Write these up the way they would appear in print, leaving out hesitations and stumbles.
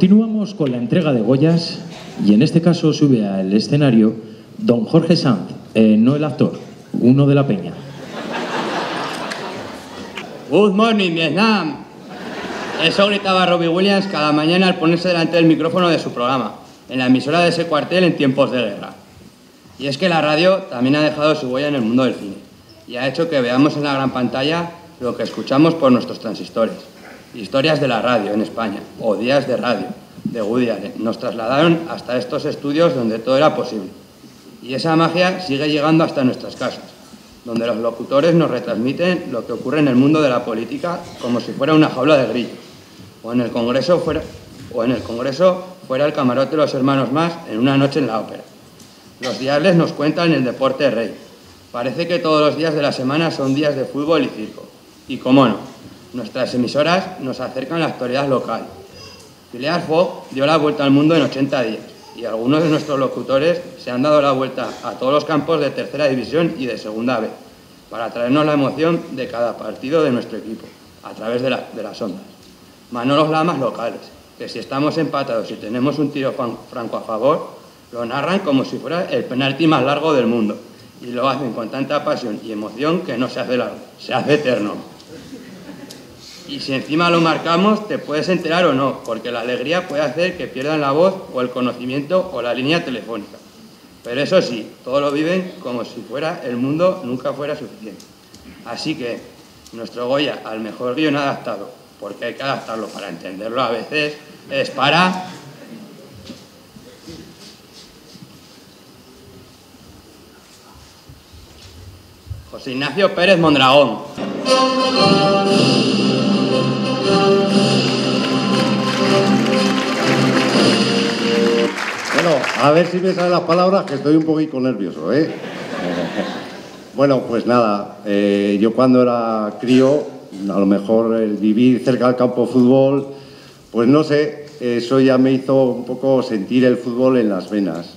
Continuamos con la entrega de Goyas y en este caso sube al escenario don Jorge Sanz, no el actor, uno de la peña. Good morning, Vietnam. Eso gritaba Robbie Williams cada mañana al ponerse delante del micrófono de su programa, en la emisora de ese cuartel en tiempos de guerra. Y es que la radio también ha dejado su huella en el mundo del cine y ha hecho que veamos en la gran pantalla lo que escuchamos por nuestros transistores. Historias de la radio en España, o días de radio, de Woody Allen, nos trasladaron hasta estos estudios donde todo era posible. Y esa magia sigue llegando hasta nuestras casas, donde los locutores nos retransmiten lo que ocurre en el mundo de la política como si fuera una jaula de grillos, o en el Congreso fuera el camarote de los hermanos Más en una noche en la ópera. Los diables nos cuentan el deporte rey. Parece que todos los días de la semana son días de fútbol y circo. Y cómo no, nuestras emisoras nos acercan a la actualidad local. Phileas Fogg dio la vuelta al mundo en 80 días y algunos de nuestros locutores se han dado la vuelta a todos los campos de tercera división y de segunda B para traernos la emoción de cada partido de nuestro equipo a través de las ondas. Manolos Lamas locales, que si estamos empatados y tenemos un tiro franco a favor, lo narran como si fuera el penalti más largo del mundo y lo hacen con tanta pasión y emoción que no se hace largo, se hace eterno. Y si encima lo marcamos, te puedes enterar o no, porque la alegría puede hacer que pierdan la voz o el conocimiento o la línea telefónica. Pero eso sí, todo lo viven como si fuera el mundo nunca fuera suficiente. Así que nuestro Goya al mejor guion adaptado, porque hay que adaptarlo para entenderlo a veces, es para... José Ignacio Pérez Mondragón. Bueno, a ver si me salen las palabras, que estoy un poquito nervioso, ¿eh? Bueno, pues nada, yo cuando era crío, a lo mejor el vivir cerca del campo de fútbol, pues no sé, eso ya me hizo un poco sentir el fútbol en las venas.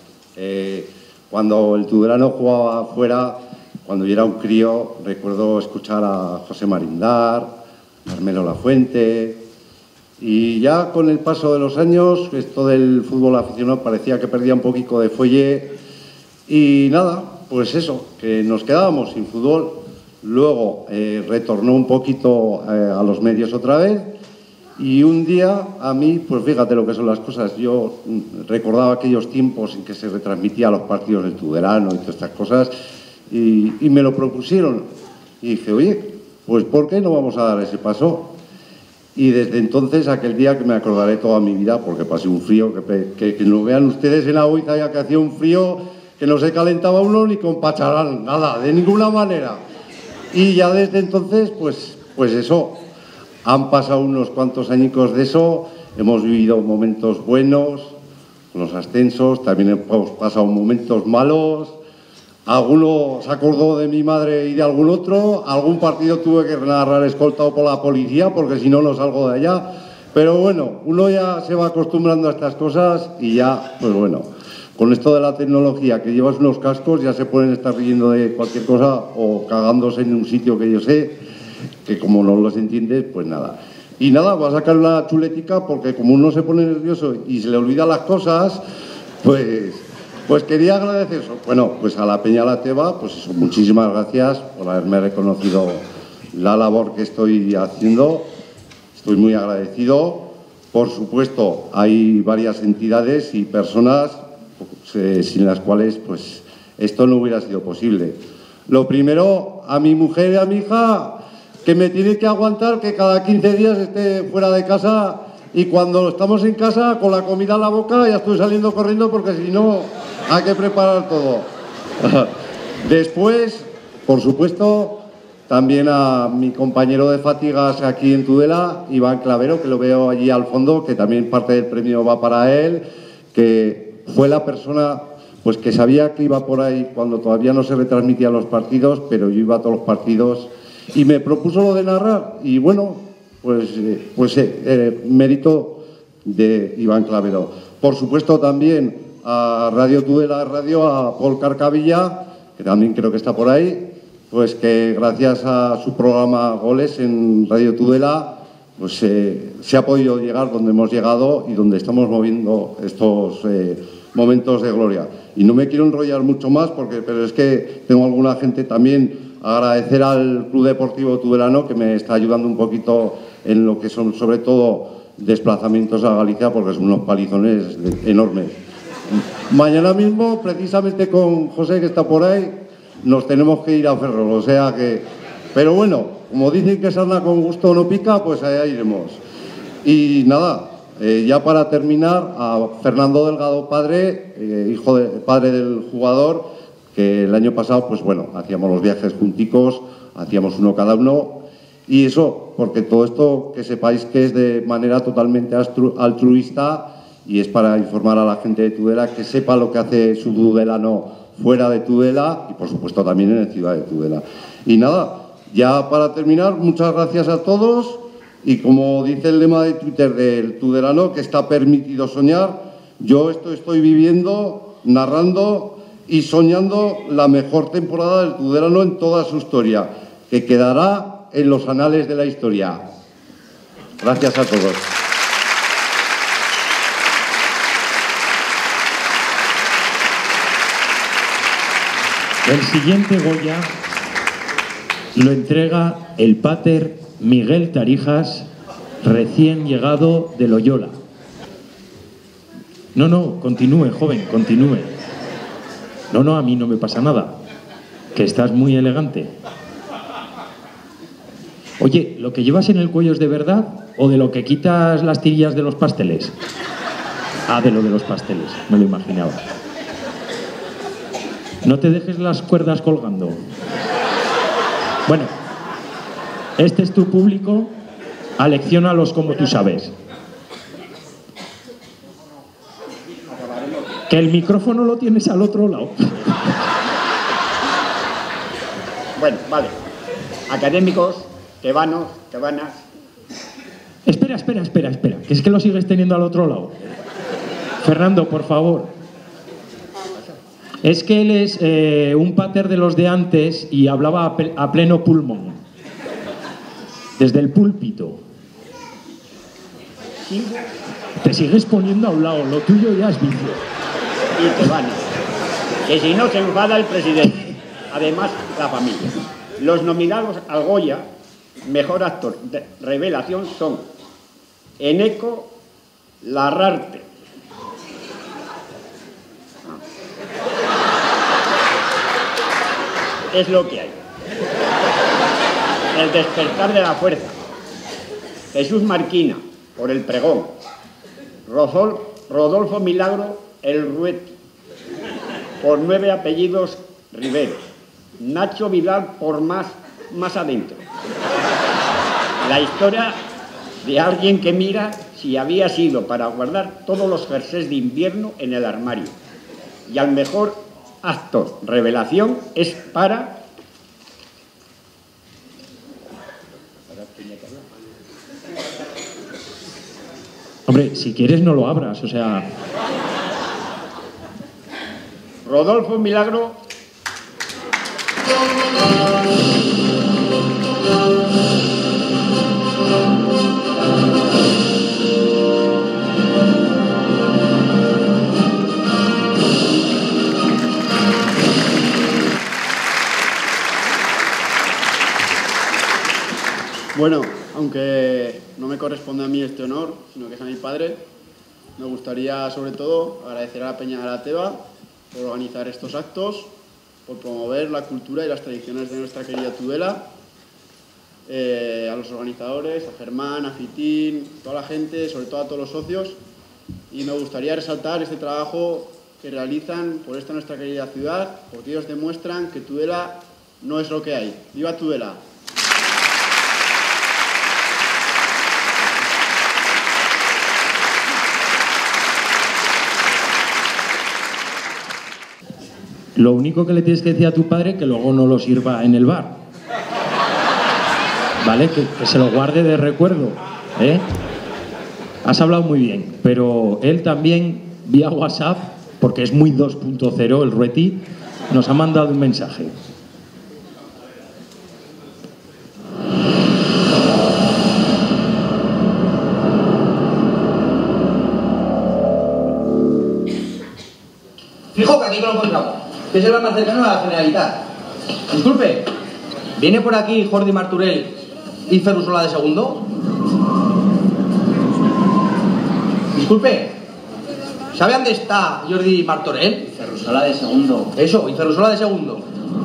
Cuando el Tudelano jugaba afuera, cuando yo era un crío, recuerdo escuchar a José Marindar, Carmelo Lafuente, y ya con el paso de los años, esto del fútbol aficionado parecía que perdía un poquito de fuelle, y nada, pues eso, que nos quedábamos sin fútbol. Luego retornó un poquito a los medios otra vez, y un día a mí, pues fíjate lo que son las cosas, yo recordaba aquellos tiempos en que se retransmitían los partidos del Tudelano y todas estas cosas, y me lo propusieron, y dije, oye, pues ¿por qué no vamos a dar ese paso? Y desde entonces, aquel día que me acordaré toda mi vida, porque pasé un frío, que lo vean ustedes en la Oiza, ya que hacía un frío que no se calentaba uno ni con pacharán, nada, de ninguna manera. Y ya desde entonces, pues eso, han pasado unos cuantos añicos de eso, hemos vivido momentos buenos, con los ascensos, también hemos pasado momentos malos. Alguno se acordó de mi madre y de algún otro, algún partido tuve que narrar escoltado por la policía porque si no, no salgo de allá. Pero bueno, uno ya se va acostumbrando a estas cosas y ya, pues bueno, con esto de la tecnología, que llevas unos cascos, ya se pueden estar riendo de cualquier cosa o cagándose en un sitio que yo sé, que como no los entiendes, pues nada. Y nada, va a sacar una chuletica porque como uno se pone nervioso y se le olvidan las cosas, pues quería agradecer eso. Bueno, pues a la Peña La Teba, pues eso, muchísimas gracias por haberme reconocido la labor que estoy haciendo. Estoy muy agradecido. Por supuesto, hay varias entidades y personas sin las cuales pues esto no hubiera sido posible. Lo primero, a mi mujer y a mi hija, que me tiene que aguantar que cada 15 días esté fuera de casa y cuando estamos en casa con la comida en la boca ya estoy saliendo corriendo porque si no hay que preparar todo. Después, por supuesto, también a mi compañero de fatigas aquí en Tudela, Iván Clavero, que lo veo allí al fondo, que también parte del premio va para él, que fue la persona pues que sabía que iba por ahí cuando todavía no se retransmitían los partidos, pero yo iba a todos los partidos y me propuso lo de narrar y bueno, mérito de Iván Clavero. Por supuesto también a Radio Tudela Radio, a Paul Carcavilla, que también creo que está por ahí, pues que gracias a su programa Goles en Radio Tudela, pues se ha podido llegar donde hemos llegado y donde estamos moviendo estos momentos de gloria. Y no me quiero enrollar mucho más, pero es que tengo alguna gente también. Agradecer al Club Deportivo Tudelano, que me está ayudando un poquito en lo que son, sobre todo, desplazamientos a Galicia, porque son unos palizones enormes. Mañana mismo, precisamente con José, que está por ahí, nos tenemos que ir a Ferrol, o sea que... Pero bueno, como dicen que sarna con gusto no pica, pues allá iremos. Y nada, ya para terminar, a Fernando Delgado, padre del jugador, que el año pasado, pues bueno, hacíamos los viajes junticos, hacíamos uno cada uno, y eso, porque todo esto, que sepáis que es de manera totalmente altruista, y es para informar a la gente de Tudela que sepa lo que hace su tudelano fuera de Tudela, y por supuesto también en la ciudad de Tudela. Y nada, ya para terminar, muchas gracias a todos, y como dice el lema de Twitter del tudelano, que está permitido soñar, yo esto estoy viviendo, narrando y soñando la mejor temporada del Tudelano en toda su historia, que quedará en los anales de la historia. Gracias a todos. El siguiente Goya lo entrega el páter Miguel Tarijas, recién llegado de Loyola. No, continúe, joven, continúe. No, a mí no me pasa nada, que estás muy elegante. Oye, ¿lo que llevas en el cuello es de verdad o de lo que quitas las tirillas de los pasteles? Ah, de lo de los pasteles, me lo imaginaba. No te dejes las cuerdas colgando. Bueno, este es tu público, alecciónalos como tú sabes. Que el micrófono lo tienes al otro lado. Bueno, vale. Académicos, tebanos, tebanas. Espera, que es que lo sigues teniendo al otro lado. Fernando, por favor. Es que él es un pater de los de antes y hablaba a pleno pulmón. Desde el púlpito. Te sigues poniendo a un lado, lo tuyo ya es vicio. Y tebanos. Que si no se enfada el presidente. Además, la familia. Los nominados al Goya, mejor actor de revelación, son Eneko Larrarte, es lo que hay. El despertar de la fuerza, Jesús Marquina, por El pregón, Rodolfo Milagro, El Rueto, por 9 apellidos Rivero, Nacho Vidal, por más adentro. La historia de alguien que mira si había sido para guardar todos los jerseys de invierno en el armario. Y al mejor actor revelación es para... Hombre, si quieres no lo abras, o sea... Rodolfo Milagro. Bueno, aunque no me corresponde a mí este honor, sino que es a mi padre, me gustaría sobre todo agradecer a la Peña de la Teba por organizar estos actos, por promover la cultura y las tradiciones de nuestra querida Tudela, a los organizadores, a Germán, a Fitín, toda la gente, sobre todo a todos los socios, y me gustaría resaltar este trabajo que realizan por esta nuestra querida ciudad, porque ellos demuestran que Tudela no es lo que hay. ¡Viva Tudela! Lo único que le tienes que decir a tu padre que luego no lo sirva en el bar. ¿Vale? Que se lo guarde de recuerdo. ¿Eh? Has hablado muy bien, pero él también, vía WhatsApp, porque es muy 2.0 el Rueti, nos ha mandado un mensaje. Fijo que aquí no lo encontramos, que es el bar más cercano a la Generalitat. Disculpe, ¿viene por aquí Jordi Martorell y Ferrusola de segundo? Disculpe, ¿sabe dónde está Jordi Martorell? Ferrusola de segundo. Eso, y Ferrusola de segundo.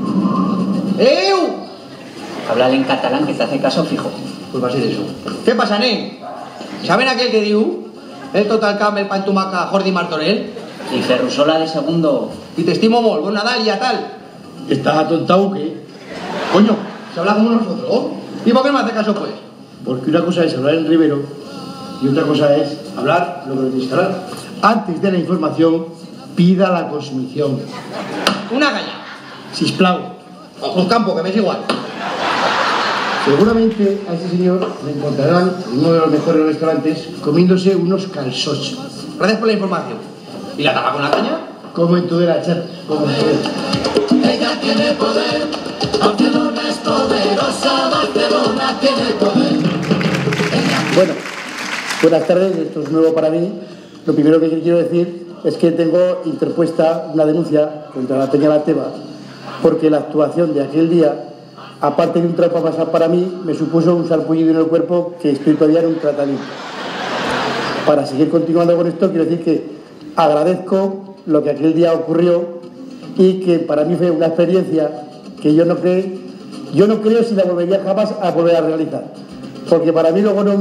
¡Eu! Háblale en catalán que te hace caso fijo. Pues va a ser eso. ¿Qué pasa, nen? ¿Saben aquel que diu? El Total Camel, Pan Tumaca, Jordi Martorell. Y Ferrusola de segundo. Y te estimo molt, bon Nadal y a tal. ¿Estás atontado o qué? Coño, se habla como nosotros. ¿Y por qué no me hace caso, pues? Porque una cosa es hablar en Rivero y otra cosa es hablar lo que nos tienes que hablar. Antes de la información, pida la consumición. Una caña. Sisplau. Ojos campo, que me es igual. Seguramente a ese señor le encontrarán en uno de los mejores restaurantes comiéndose unos calzots. Gracias por la información. ¿Y la tapa con la caña? Como en tu chat, como en tu. Ella tiene poder, Barcelona es poderosa, Barcelona tiene poder. Bueno, buenas tardes, esto es nuevo para mí. Lo primero que quiero decir es que tengo interpuesta una denuncia contra la Peña La Teba porque la actuación de aquel día, aparte de un trapo a pasar para mí, me supuso un sarpullido en el cuerpo que estoy todavía en un tratamiento. Para seguir continuando con esto, quiero decir que agradezco lo que aquel día ocurrió y que para mí fue una experiencia que yo no creo si la volvería jamás a volver a realizar. Porque para mí luego no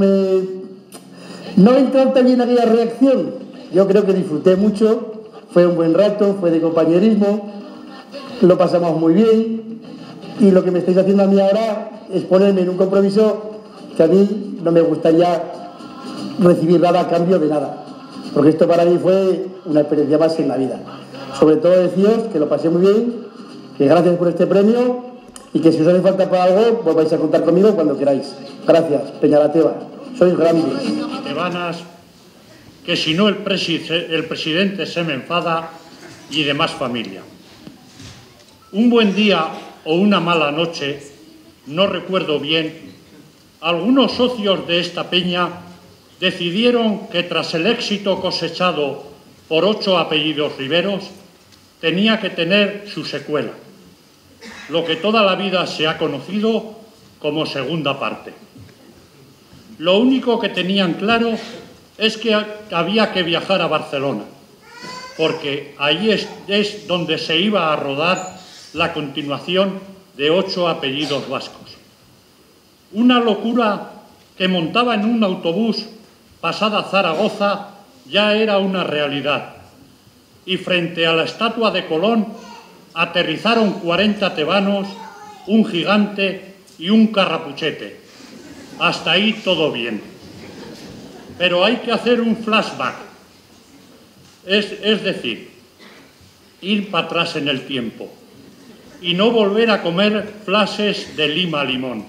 me entró tan bien aquella reacción. Yo creo que disfruté mucho, fue un buen rato, fue de compañerismo, lo pasamos muy bien y lo que me estáis haciendo a mí ahora es ponerme en un compromiso que a mí no me gustaría recibir nada a cambio de nada. Porque esto para mí fue una experiencia más en la vida. Sobre todo deciros que lo pasé muy bien, que gracias por este premio y que si os hace falta para algo, pues vais a contar conmigo cuando queráis. Gracias, Peña La Teba. Sois grandes. Tebanas, que si no el presidente se me enfada y demás familia. Un buen día o una mala noche, no recuerdo bien, algunos socios de esta peña decidieron que tras el éxito cosechado por 8 apellidos riberos, tenía que tener su secuela, lo que toda la vida se ha conocido como segunda parte. Lo único que tenían claro es que había que viajar a Barcelona, porque ahí es donde se iba a rodar la continuación de 8 apellidos vascos. Una locura que montaba en un autobús pasada Zaragoza ya era una realidad, y frente a la estatua de Colón aterrizaron 40 tebanos, un gigante y un carrapuchete. Hasta ahí todo bien. Pero hay que hacer un flashback, es decir, ir para atrás en el tiempo y no volver a comer flashes de lima limón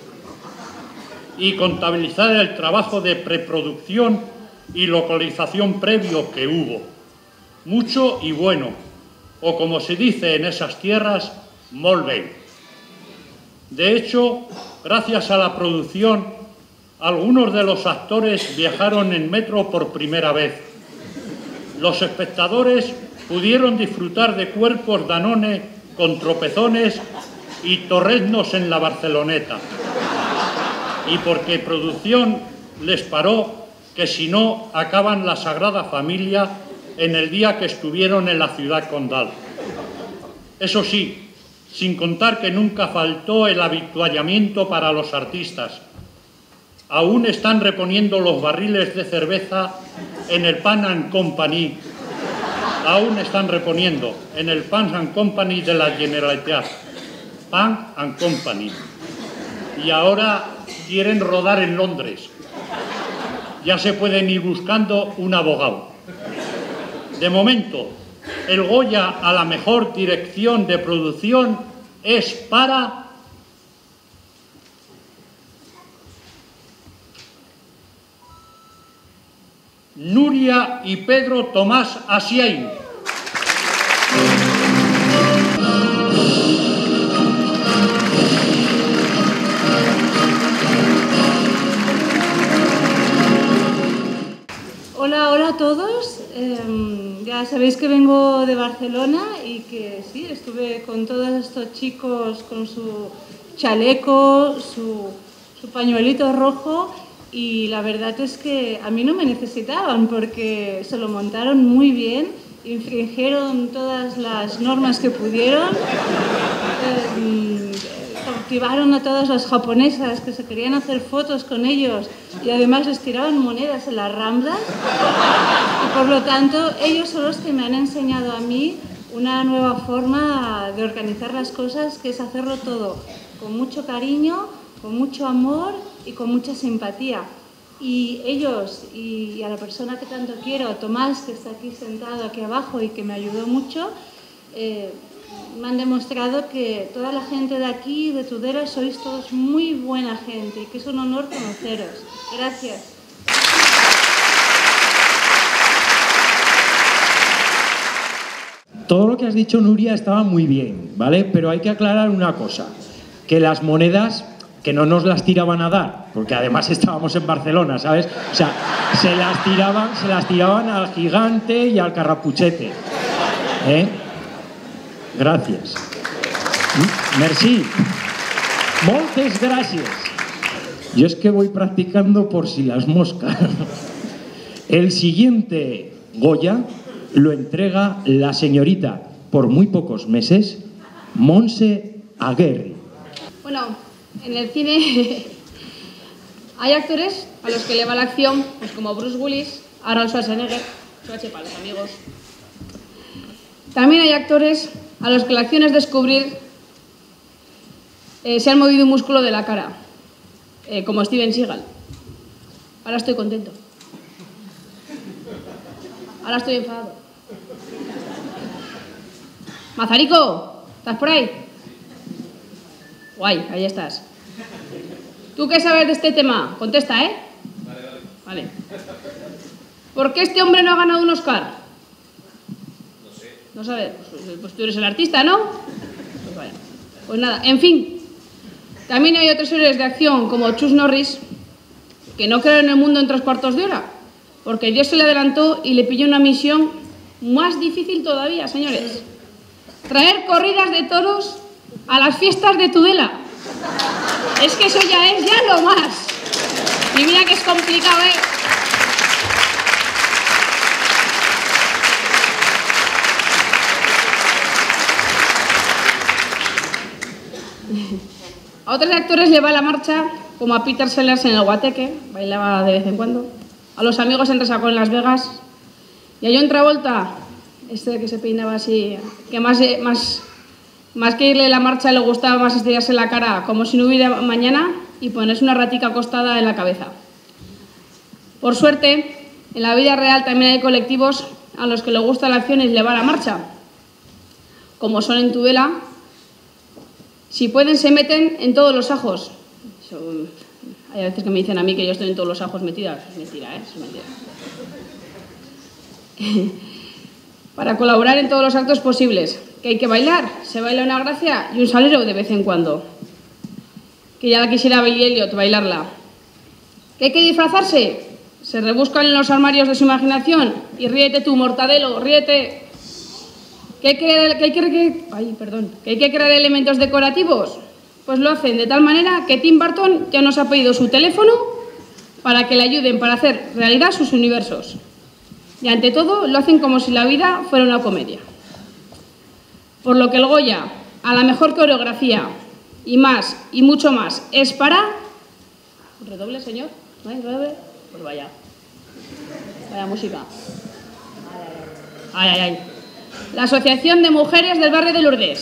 y contabilizar el trabajo de preproducción y localización previo que hubo, mucho y bueno, o como se dice en esas tierras, molt bé. De hecho, gracias a la producción, algunos de los actores viajaron en metro por primera vez. Los espectadores pudieron disfrutar de cuerpos Danone con tropezones y torreznos en la Barceloneta. Y porque producción les paró que si no acaban la Sagrada Familia en el día que estuvieron en la ciudad condal. Eso sí, sin contar que nunca faltó el avituallamiento para los artistas. Aún están reponiendo los barriles de cerveza en el Pan and Company. Aún están reponiendo en el Pan and Company de la Generalitat. Pan and Company. Y ahora quieren rodar en Londres. Ya se pueden ir buscando un abogado. De momento, el Goya a la mejor dirección de producción es para Nuria y Pedro Tomás Asiain. Hola a todos. Ya sabéis que vengo de Barcelona y que sí, estuve con todos estos chicos con su chaleco, su pañuelito rojo, y la verdad es que a mí no me necesitaban porque se lo montaron muy bien, infringieron todas las normas que pudieron, cautivaron a todas las japonesas que se querían hacer fotos con ellos y además les tiraban monedas en las ramblas, y por lo tanto ellos son los que me han enseñado a mí una nueva forma de organizar las cosas, que es hacerlo todo con mucho cariño, con mucho amor y con mucha simpatía. Y ellos, y a la persona que tanto quiero, Tomás, que está aquí sentado aquí abajo y que me ayudó mucho, me han demostrado que toda la gente de aquí, de Tudela, sois todos muy buena gente y que es un honor conoceros. Gracias. Todo lo que has dicho, Nuria, estaba muy bien, ¿vale? Pero hay que aclarar una cosa, que las monedas, que no nos las tiraban a dar, porque además estábamos en Barcelona, ¿sabes? O sea, se las tiraban al gigante y al carrapuchete. Gracias. Merci. Moltes gràcies. Yo es que voy practicando por si las moscas. El siguiente Goya lo entrega la señorita, por muy pocos meses, Montse Aguerri. Bueno, en el cine hay actores a los que le va la acción, pues como Bruce Willis, Arnold Schwarzenegger, Schwarzenegger para los amigos. También hay actores a los que la acción es descubrir si han movido un músculo de la cara, como Steven Seagal. Ahora estoy contento. Ahora estoy enfadado. Mazarico, ¿estás por ahí? Guay, ahí estás. ¿Tú qué sabes de este tema? Contesta, ¿eh? Vale. ¿Por qué este hombre no ha ganado un Oscar? No sé. No sabes. Pues tú eres el artista, ¿no? Pues vale. Pues nada, en fin. También hay otros héroes de acción, como Chuck Norris, que no crearon el mundo en 3 cuartos de hora, porque Dios se le adelantó y le pilló una misión más difícil todavía, señores. Traer corridas de toros a las fiestas de Tudela. Es que eso ya es lo más. Y mira que es complicado, ¿eh? A otros actores le va la marcha, como a Peter Sellers en El Guateque, bailaba de vez en cuando, a los amigos en Resacón en Las Vegas, y a John Travolta, este que se peinaba así, que más que irle la marcha le gustaba más estrellarse la cara como si no hubiera mañana y ponerse una ratica acostada en la cabeza. Por suerte, en la vida real también hay colectivos a los que les gusta la acción y les va la marcha, como son en Tudela. Si pueden, se meten en todos los ajos. Hay veces que me dicen a mí que yo estoy en todos los ajos metida. Es mentira, ¿eh? Es mentira. Para colaborar en todos los actos posibles. Que hay que bailar. Se baila una gracia y un salero de vez en cuando. Que ya la quisiera Billy Elliot bailarla. Que hay que disfrazarse. Se rebuscan en los armarios de su imaginación. Y ríete tú, Mortadelo, ríete. ¿Que hay que crear elementos decorativos? Pues lo hacen de tal manera que Tim Burton ya nos ha pedido su teléfono para que le ayuden para hacer realidad sus universos. Y ante todo lo hacen como si la vida fuera una comedia. Por lo que el Goya, a la mejor coreografía y más y mucho más, es para... ¿Redoble, señor? ¿No hay redoble? Pues vaya. Vaya música. Ay, ay, ay. La Asociación de Mujeres del Barrio de Lourdes.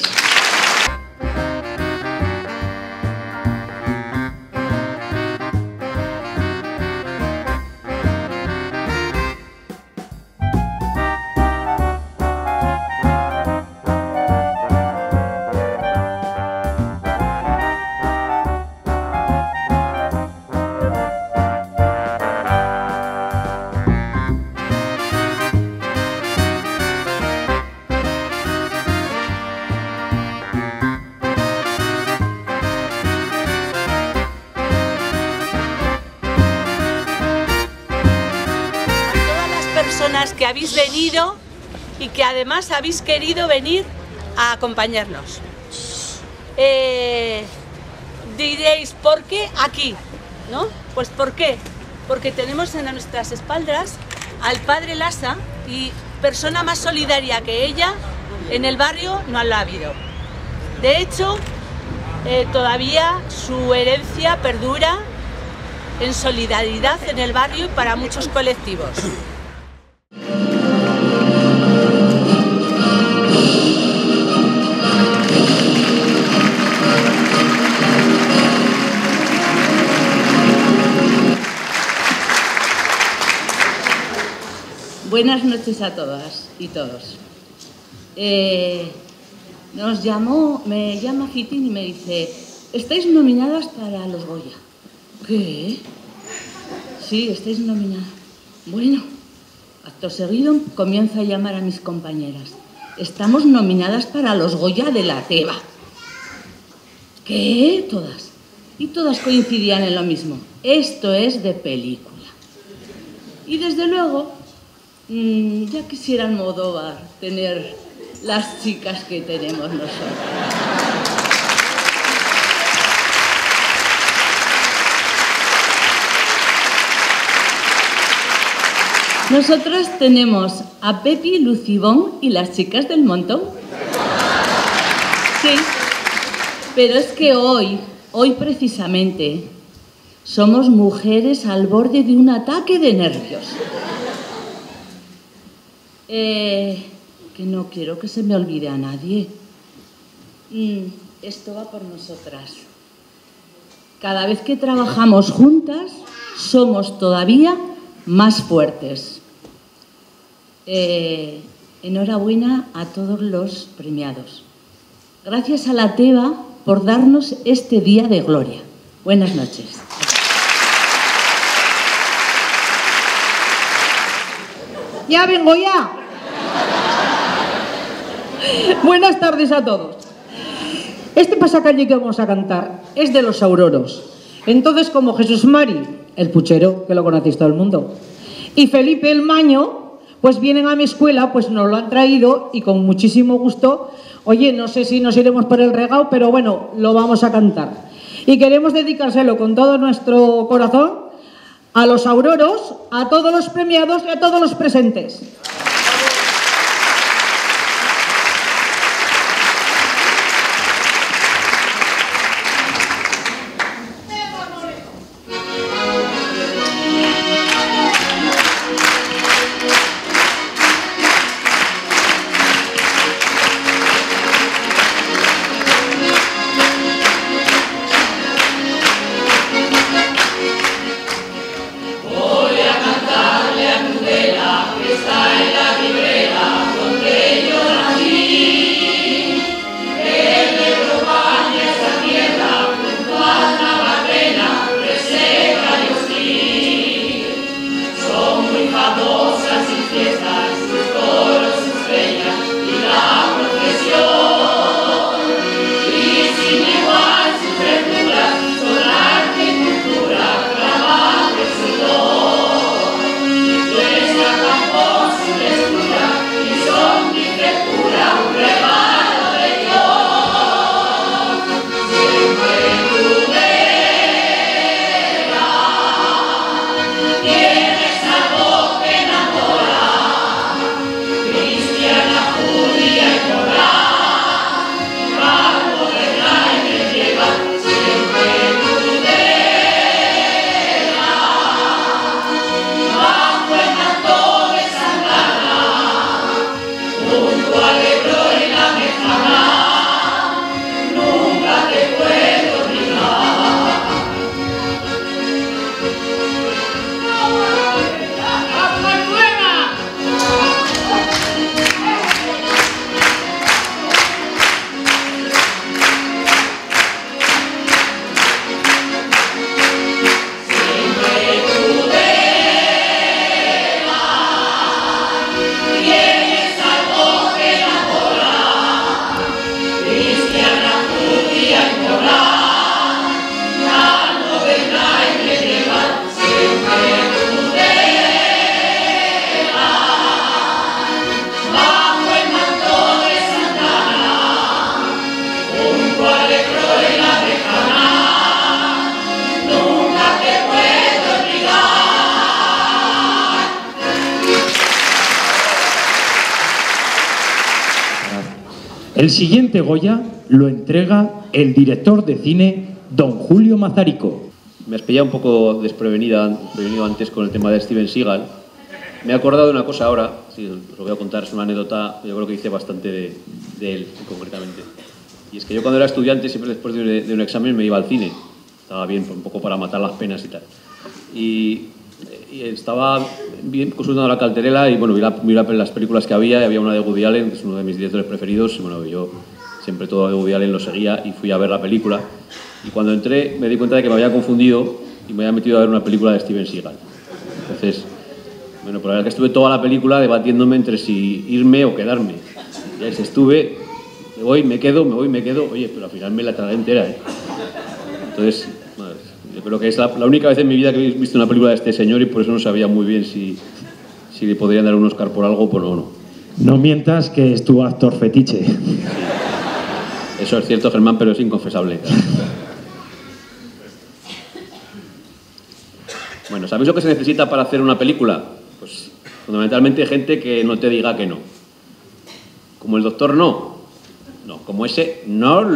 Que habéis venido y que además habéis querido venir a acompañarnos. Diréis, ¿por qué aquí? ¿No? Pues ¿por qué? Porque tenemos en nuestras espaldas al padre Lasa, y persona más solidaria que ella en el barrio no la ha habido. De hecho, todavía su herencia perdura en solidaridad en el barrio y para muchos colectivos. Buenas noches a todas y todos. Me llama Fitín y me dice, estáis nominadas para los Goya. ¿Qué? Sí, estáis nominadas. Bueno, acto seguido comienzo a llamar a mis compañeras. Estamos nominadas para los Goya de la Teba. ¿Qué? Todas. Y todas coincidían en lo mismo. Esto es de película. Y desde luego, ya quisiera Almodóvar tener las chicas que tenemos nosotros. Nosotras tenemos a Pepi, Lucibón y las chicas del montón. Sí, pero es que hoy precisamente, somos mujeres al borde de un ataque de nervios. Que no quiero que se me olvide a nadie. Esto va por nosotras. Cada vez que trabajamos juntas, somos todavía más fuertes. Enhorabuena a todos los premiados. Gracias a la Teba por darnos este día de gloria. Buenas noches. Ya vengo ya. Buenas tardes a todos. Este pasacalle que vamos a cantar es de los Auroros. Entonces, como Jesús Mari, el puchero, que lo conocéis todo el mundo, y Felipe el Maño, pues vienen a mi escuela, pues nos lo han traído y con muchísimo gusto. Oye, no sé si nos iremos por el regao, pero bueno, lo vamos a cantar. Y queremos dedicárselo con todo nuestro corazón a los Auroros, a todos los premiados y a todos los presentes. Voy a cantarle a Tudela, que está en la ribera, donde yo nací. Que me propague esa tierra, junto a Navarrena, reseca y hostil. Son muy famosas sus fiestas, sus toros, sus peñas y la procesión. Y sin igual sus verduras, son arte y cultura, trabajo y sudor. Nuestra campo, su El siguiente Goya lo entrega el director de cine don Julio Mazarico. Me has pillado un poco desprevenido antes con el tema de Steven Seagal. Me he acordado de una cosa ahora, sí, os lo voy a contar, es una anécdota, yo creo que hice bastante de él, concretamente. Y es que yo cuando era estudiante, siempre después de un examen me iba al cine. Estaba bien, un poco para matar las penas y tal. Y estaba bien consultando la cartelera y bueno, vi las películas que había, y había una de Woody Allen, que es uno de mis directores preferidos, y bueno, yo siempre todo de Woody Allen lo seguía y fui a ver la película. Y cuando entré me di cuenta de que me había confundido y me había metido a ver una película de Steven Seagal. Entonces, bueno, por la verdad que estuve toda la película debatiéndome entre si irme o quedarme. Ya estuve, me voy, me quedo, oye, pero al final me la tragué entera, ¿eh? Entonces, madre, yo creo que es la única vez en mi vida que he visto una película de este señor y por eso no sabía muy bien si le podrían dar un Oscar por algo o no. No mientas que es tu actor fetiche. Eso es cierto, Germán, pero es inconfesable. Bueno, ¿sabéis lo que se necesita para hacer una película? Pues fundamentalmente gente que no te diga que no. Como el doctor no. No, como ese no.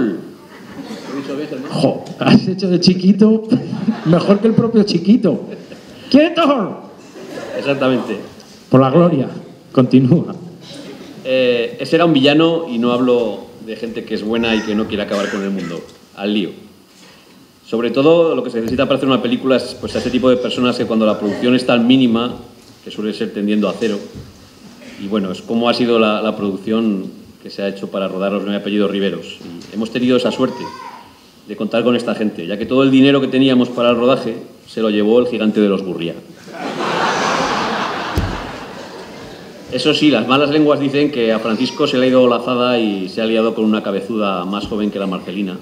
Jo, has hecho de Chiquito mejor que el propio Chiquito. ¡Quieto! Exactamente. Por la gloria. Continúa. Ese era un villano y no hablo de gente que es buena y que no quiere acabar con el mundo. Al lío. Sobre todo lo que se necesita para hacer una película es pues, a ese tipo de personas que cuando la producción es tan mínima, que suele ser tendiendo a cero, y bueno, es como ha sido la producción que se ha hecho para rodar Los 9 apellidos Riveros. Y hemos tenido esa suerte de contar con esta gente, ya que todo el dinero que teníamos para el rodaje se lo llevó el gigante de los Gurría. Eso sí, las malas lenguas dicen que a Francisco se le ha ido la azada y se ha liado con una cabezuda más joven que la Marcelina,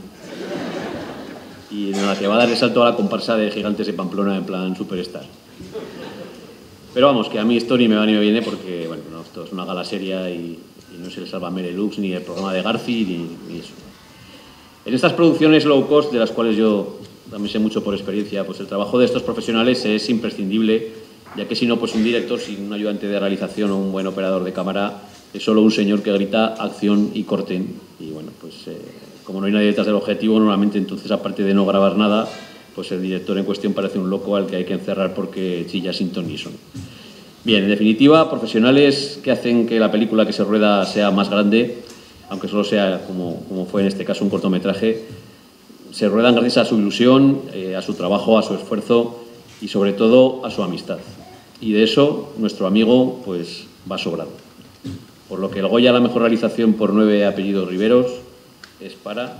y en la que va a dar el salto a la comparsa de Gigantes de Pamplona en plan superstar. Pero vamos, que a mí esto ni me va ni me viene porque, bueno, no, esto es una gala seria y no se le salva a Merelux ni el programa de Garci ni eso. En estas producciones low cost, de las cuales yo también sé mucho por experiencia, pues el trabajo de estos profesionales es imprescindible, ya que si no, pues un director sin un ayudante de realización o un buen operador de cámara es solo un señor que grita acción y corten. Y bueno, pues como no hay nadie detrás del objetivo, normalmente entonces, aparte de no grabar nada, pues el director en cuestión parece un loco al que hay que encerrar porque chilla sin ton ni son. Bien, en definitiva, profesionales que hacen que la película que se rueda sea más grande, aunque solo sea, como fue en este caso, un cortometraje, se ruedan gracias a su ilusión, a su trabajo, a su esfuerzo y sobre todo a su amistad. Y de eso nuestro amigo pues va sobrado. Por lo que el Goya a la mejor realización por 9 apellidos Riveros es para...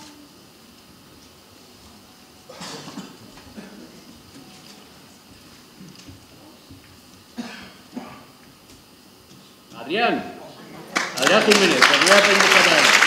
Adrián Jiménez, por 9 apellidos catalanes.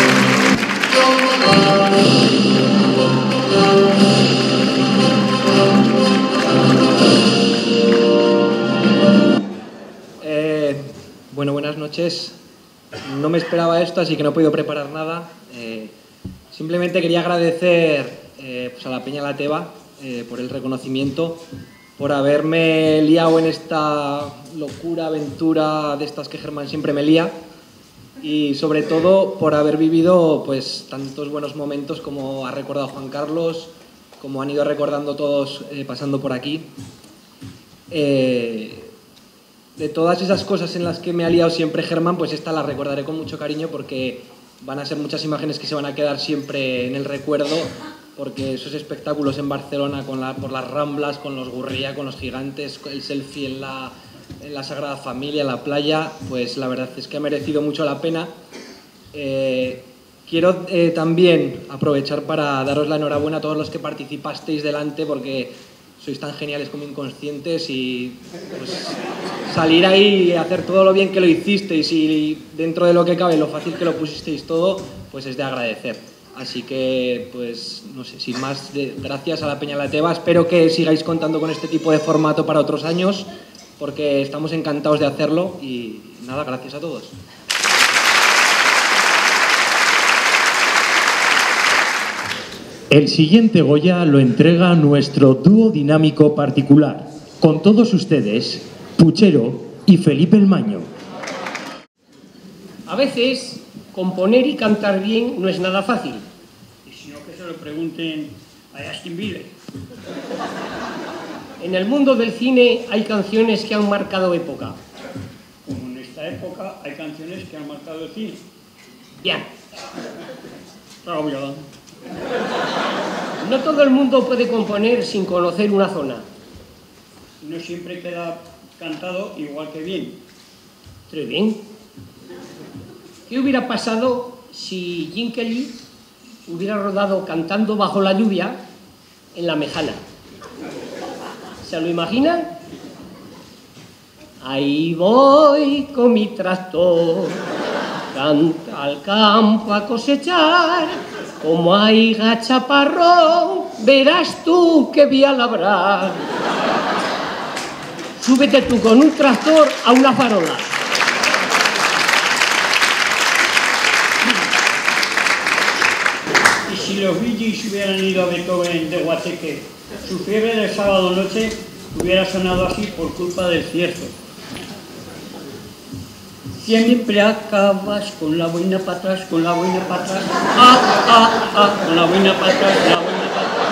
Bueno, buenas noches. No me esperaba esto, así que no he podido preparar nada. Simplemente quería agradecer pues a la Peña La Teba por el reconocimiento, por haberme liado en esta locura, aventura de estas que Germán siempre me lía, y sobre todo por haber vivido pues tantos buenos momentos como ha recordado Juan Carlos, como han ido recordando todos pasando por aquí. De todas esas cosas en las que me ha liado siempre Germán, pues esta la recordaré con mucho cariño porque van a ser muchas imágenes que se van a quedar siempre en el recuerdo, porque esos espectáculos en Barcelona por las Ramblas, con los Gurría, con los Gigantes, el selfie en la Sagrada Familia, en la playa, pues la verdad es que ha merecido mucho la pena. Quiero también aprovechar para daros la enhorabuena a todos los que participasteis delante, porque sois tan geniales como inconscientes, y pues, salir ahí y hacer todo lo bien que lo hicisteis y dentro de lo que cabe lo fácil que lo pusisteis todo, pues es de agradecer. Así que, pues, no sé, sin más, gracias a la Peña La Teba. Espero que sigáis contando con este tipo de formato para otros años, porque estamos encantados de hacerlo y nada, gracias a todos. El siguiente Goya lo entrega nuestro dúo dinámico particular. Con todos ustedes, Puchero y Felipe el Maño. A veces, componer y cantar bien no es nada fácil. Y si no, que se lo pregunten a Justin Bieber. En el mundo del cine hay canciones que han marcado época. Como en esta época hay canciones que han marcado el cine. Bien. Claro. No todo el mundo puede componer sin conocer una zona. No siempre queda cantado igual que bien. Très bien. ¿Qué hubiera pasado si Jim Kelly hubiera rodado Cantando bajo la lluvia en La Mejana? ¿Se lo imaginan? Ahí voy con mi tractor, canta al campo a cosechar, como hay chaparrón, verás tú que voy a labrar. Súbete tú con un tractor a una farola. Y si los Bee Gees hubieran ido a Beethoven de Guateque, su fiebre del sábado noche hubiera sonado así por culpa del cierzo. Siempre acabas con la boina para atrás, con la boina para atrás, con la boina para atrás, con la boina para atrás.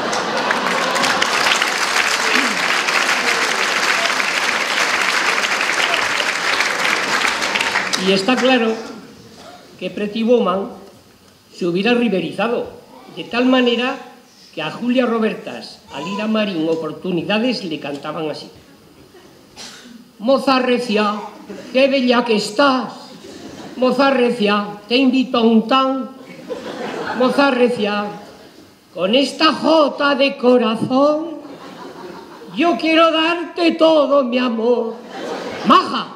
Y está claro que Pretty Woman se hubiera riverizado, de tal manera que a Julia Robertas, a Lira Marín, Oportunidades le cantaban así. Moza recia, qué bella que estás. Moza recia, te invito a un tan. Moza recia, con esta jota de corazón, yo quiero darte todo mi amor. Maja.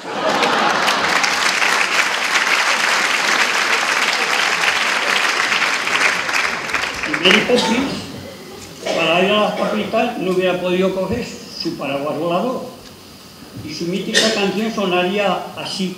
Mary Poppins, para ir a la capital, no hubiera podido coger su paraguas volador. Y su mítica canción sonaría así.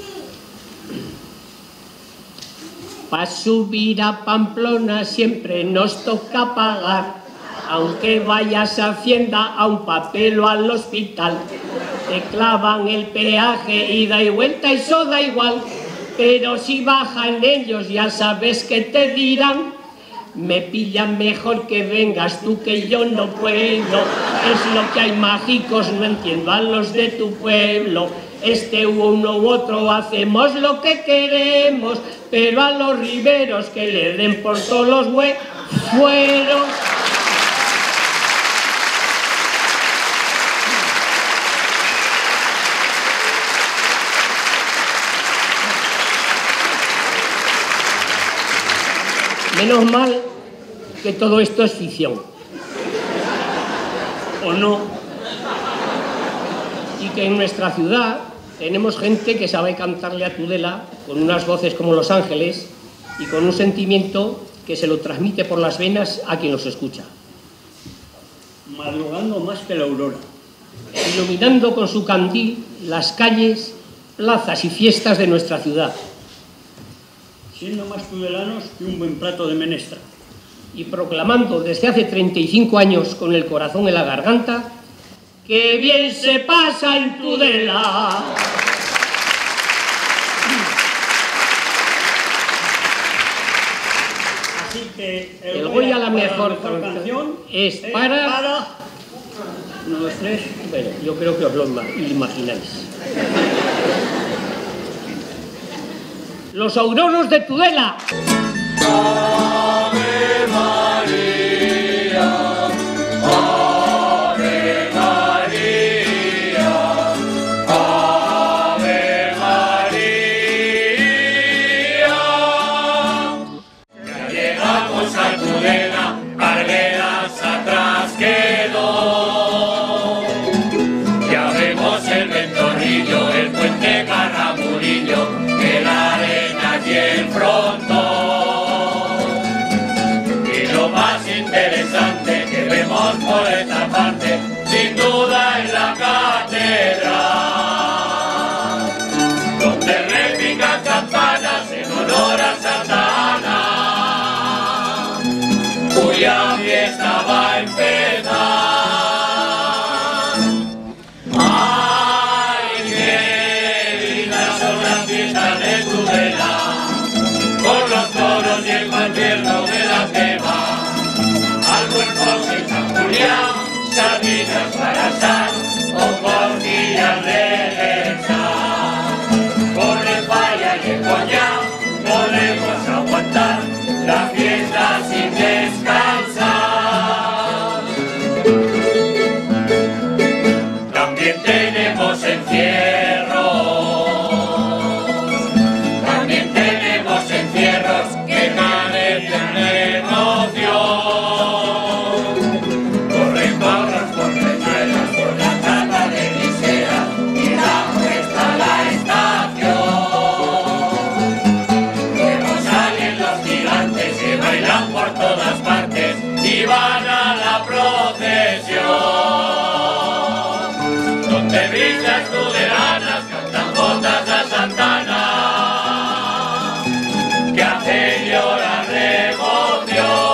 Pa' subir a Pamplona siempre nos toca pagar, aunque vayas a Hacienda, a un papel o al hospital. Te clavan el peaje, ida y vuelta, eso da igual. Pero si bajan ellos, ya sabes que te dirán. Me pillan mejor que vengas tú, que yo no puedo. Es lo que hay mágicos, no entiendo a los de tu pueblo. Uno u otro hacemos lo que queremos, pero a los riberos que le den por todos los fueros. Menos mal que todo esto es ficción. ¿O no? Y que en nuestra ciudad tenemos gente que sabe cantarle a Tudela con unas voces como Los Ángeles y con un sentimiento que se lo transmite por las venas a quien los escucha. Madrugando más que la aurora. Iluminando con su candil las calles, plazas y fiestas de nuestra ciudad. Siendo más tudelanos que un buen plato de menestra. Y proclamando desde hace 35 años con el corazón en la garganta, ¡qué bien se pasa en Tudela! Así que el Goya la mejor canción es para... 1, 2, 3... Bueno, yo creo que os lo imagináis. Los Auroros de Tudela. Ave María, Ave María, Ave María. Ya llegamos a Tudela, Arguedas atrás quedó. Ya vemos el Ventorrillo, el puente Garramurillo, el Arenas y el Frontón. Y lo más interesante que vemos por esta parte, sin duda es la catedral, donde repican campanas en honor a Santa Ana, cuya fiesta va a empezar. ¡Ay, qué lindas son las fiestas de Tudela! Julián, sardinas para asar o costillas de guisar. Con el falla y el coñac podemos aguantar la fiesta sin descansar. También tenemos encierros que merecen emoción. Corren barras por pechuelas, por la cata de Lisea y la puesta a la estación. Luego salen los gigantes que bailan por todas partes y van a la procesión. Donde brillan tudelanas, cantan botas a Santana, que hace llorar de emoción.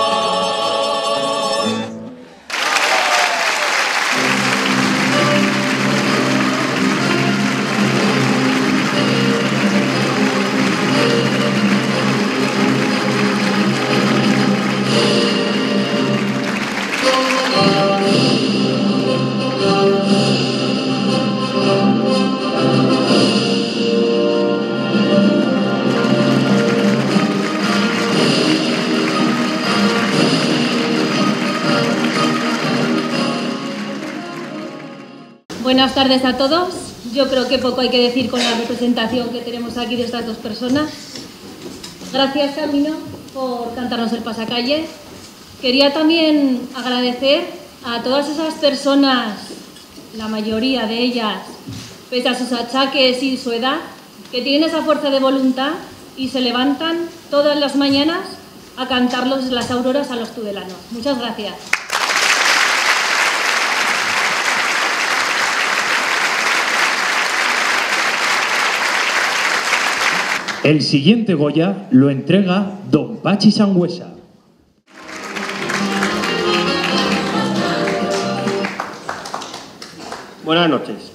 Buenas tardes a todos. Yo creo que poco hay que decir con la representación que tenemos aquí de estas dos personas. Gracias, Camino, por cantarnos el pasacalle. Quería también agradecer a todas esas personas, la mayoría de ellas, pese a sus achaques y su edad, que tienen esa fuerza de voluntad y se levantan todas las mañanas a cantarlos las auroras a los tudelanos. Muchas gracias. El siguiente Goya lo entrega don Pachi Sangüesa. Buenas noches.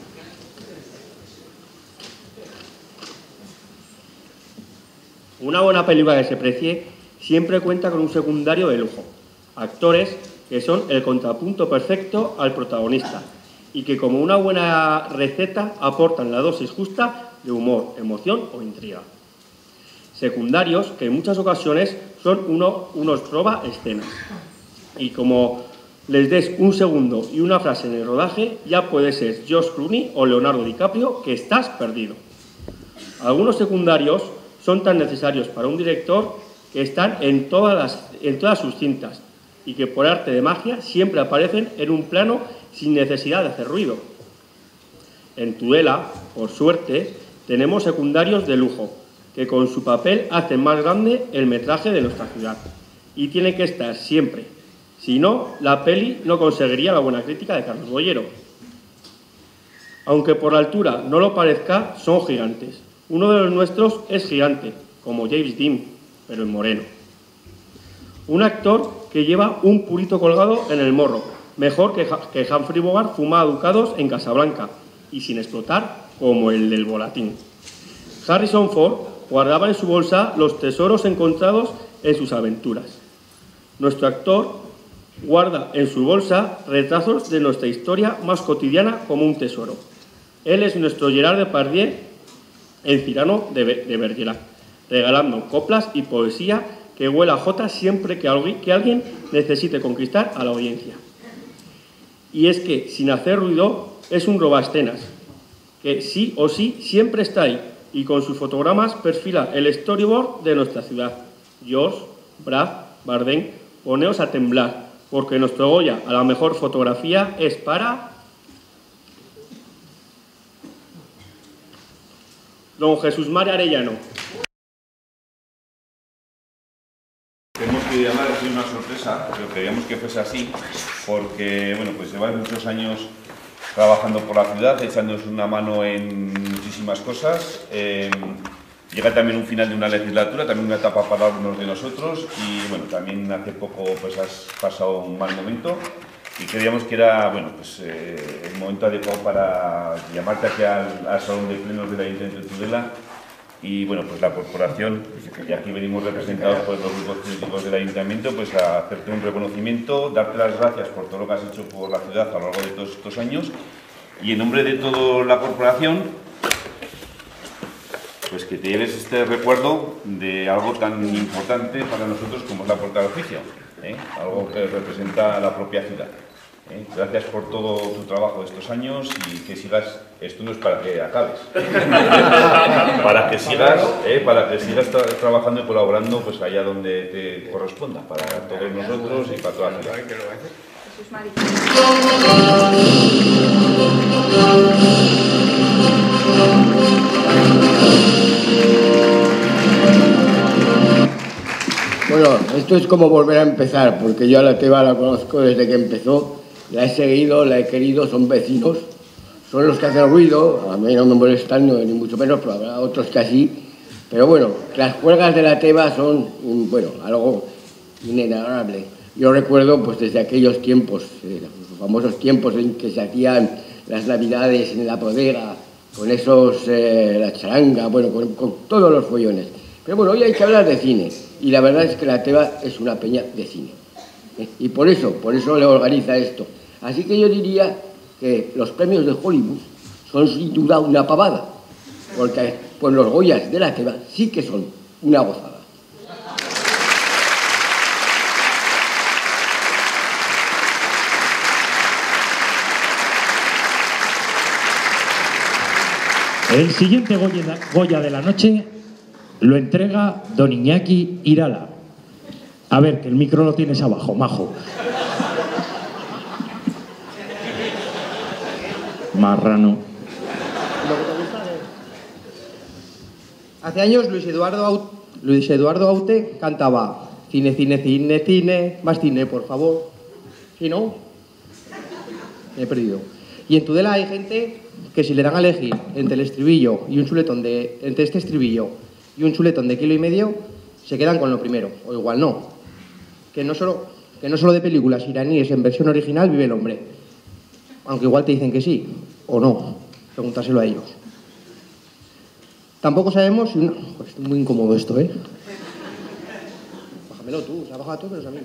Una buena película que se precie siempre cuenta con un secundario de lujo. Actores que son el contrapunto perfecto al protagonista y que, como una buena receta, aportan la dosis justa de humor, emoción o intriga. Secundarios que en muchas ocasiones son unos roba escenas. Y como les des un segundo y una frase en el rodaje, ya puede ser George Clooney o Leonardo DiCaprio, que estás perdido. Algunos secundarios son tan necesarios para un director que están en todas sus cintas y que por arte de magia siempre aparecen en un plano sin necesidad de hacer ruido. En Tudela, por suerte, tenemos secundarios de lujo, que con su papel hacen más grande el metraje de nuestra ciudad. Y tienen que estar siempre. Si no, la peli no conseguiría la buena crítica de Carlos Bollero. Aunque por la altura no lo parezca, son gigantes. Uno de los nuestros es gigante, como James Dean, pero en moreno. Un actor que lleva un purito colgado en el morro, mejor que Humphrey Bogart fuma ducados en Casablanca, y sin explotar, como el del Volatín. Harrison Ford guardaba en su bolsa los tesoros encontrados en sus aventuras. Nuestro actor guarda en su bolsa retazos de nuestra historia más cotidiana como un tesoro. Él es nuestro Gerard Depardieu en Cyrano de Bergerac, regalando coplas y poesía que huela a jota siempre que alguien necesite conquistar a la audiencia. Y es que, sin hacer ruido, es un robaescenas, que sí o sí siempre está ahí, y con sus fotogramas perfila el storyboard de nuestra ciudad. George, Brad, Bardem, poneos a temblar, porque nuestro Goya a la mejor fotografía es para don Jesús María Arellano. Hemos querido llamar, ha sido una sorpresa, pero queríamos que fuese así, porque bueno, pues lleváis muchos años trabajando por la ciudad, echándonos una mano en muchísimas cosas. Llega también un final de una legislatura, también una etapa para algunos de nosotros, y bueno, también hace poco pues has pasado un mal momento y creíamos que era bueno, pues, el momento adecuado para llamarte aquí al Salón de Plenos del Ayuntamiento de Tudela Y bueno, pues la corporación, y aquí venimos representados por los grupos políticos del Ayuntamiento, pues a hacerte un reconocimiento, darte las gracias por todo lo que has hecho por la ciudad a lo largo de todos estos años, y en nombre de toda la corporación, pues que te lleves este recuerdo de algo tan importante para nosotros como es la Puerta del Oficio, algo que representa a la propia ciudad. Gracias por todo tu trabajo de estos años y que sigas, esto no es para que acabes, para que sigas trabajando y colaborando pues allá donde te corresponda, para todos nosotros y para toda la ciudad. Bueno, esto es como volver a empezar, porque yo a la Teba la conozco desde que empezó, la he seguido, la he querido, son vecinos, son los que hacen ruido, a mí no me molestan ni mucho menos, pero habrá otros que así. Pero bueno, las juergas de la Teba son, bueno, algo inenarrable. Yo recuerdo pues desde aquellos tiempos, los famosos tiempos en que se hacían las navidades en la bodega, con esos, la charanga, bueno, con todos los follones. Pero bueno, hoy hay que hablar de cine, y la verdad es que la Teba es una peña de cine. Y por eso le organiza esto. Así que yo diría que los premios de Hollywood son sin duda una pavada, porque pues los Goyas de la Teba sí que son una gozada. El siguiente Goya de la noche lo entrega don Iñaki Irala. A ver, que el micro lo tienes abajo, majo. Marrano. Hace años Luis Eduardo Aute cantaba cine, cine, cine, cine, más cine, por favor. ¿Sí, no? Me he perdido. Y en Tudela hay gente que si le dan a elegir entre el estribillo y un chuletón entre este estribillo y un chuletón de 1,5 kilos, se quedan con lo primero, o igual no. Que no solo de películas iraníes en versión original vive el hombre. Aunque igual te dicen que sí, o no. Pregúntaselo a ellos. Tampoco sabemos si una... Pues es muy incómodo esto, ¿eh? Bájamelo tú, o sea, baja tú, pero a mí.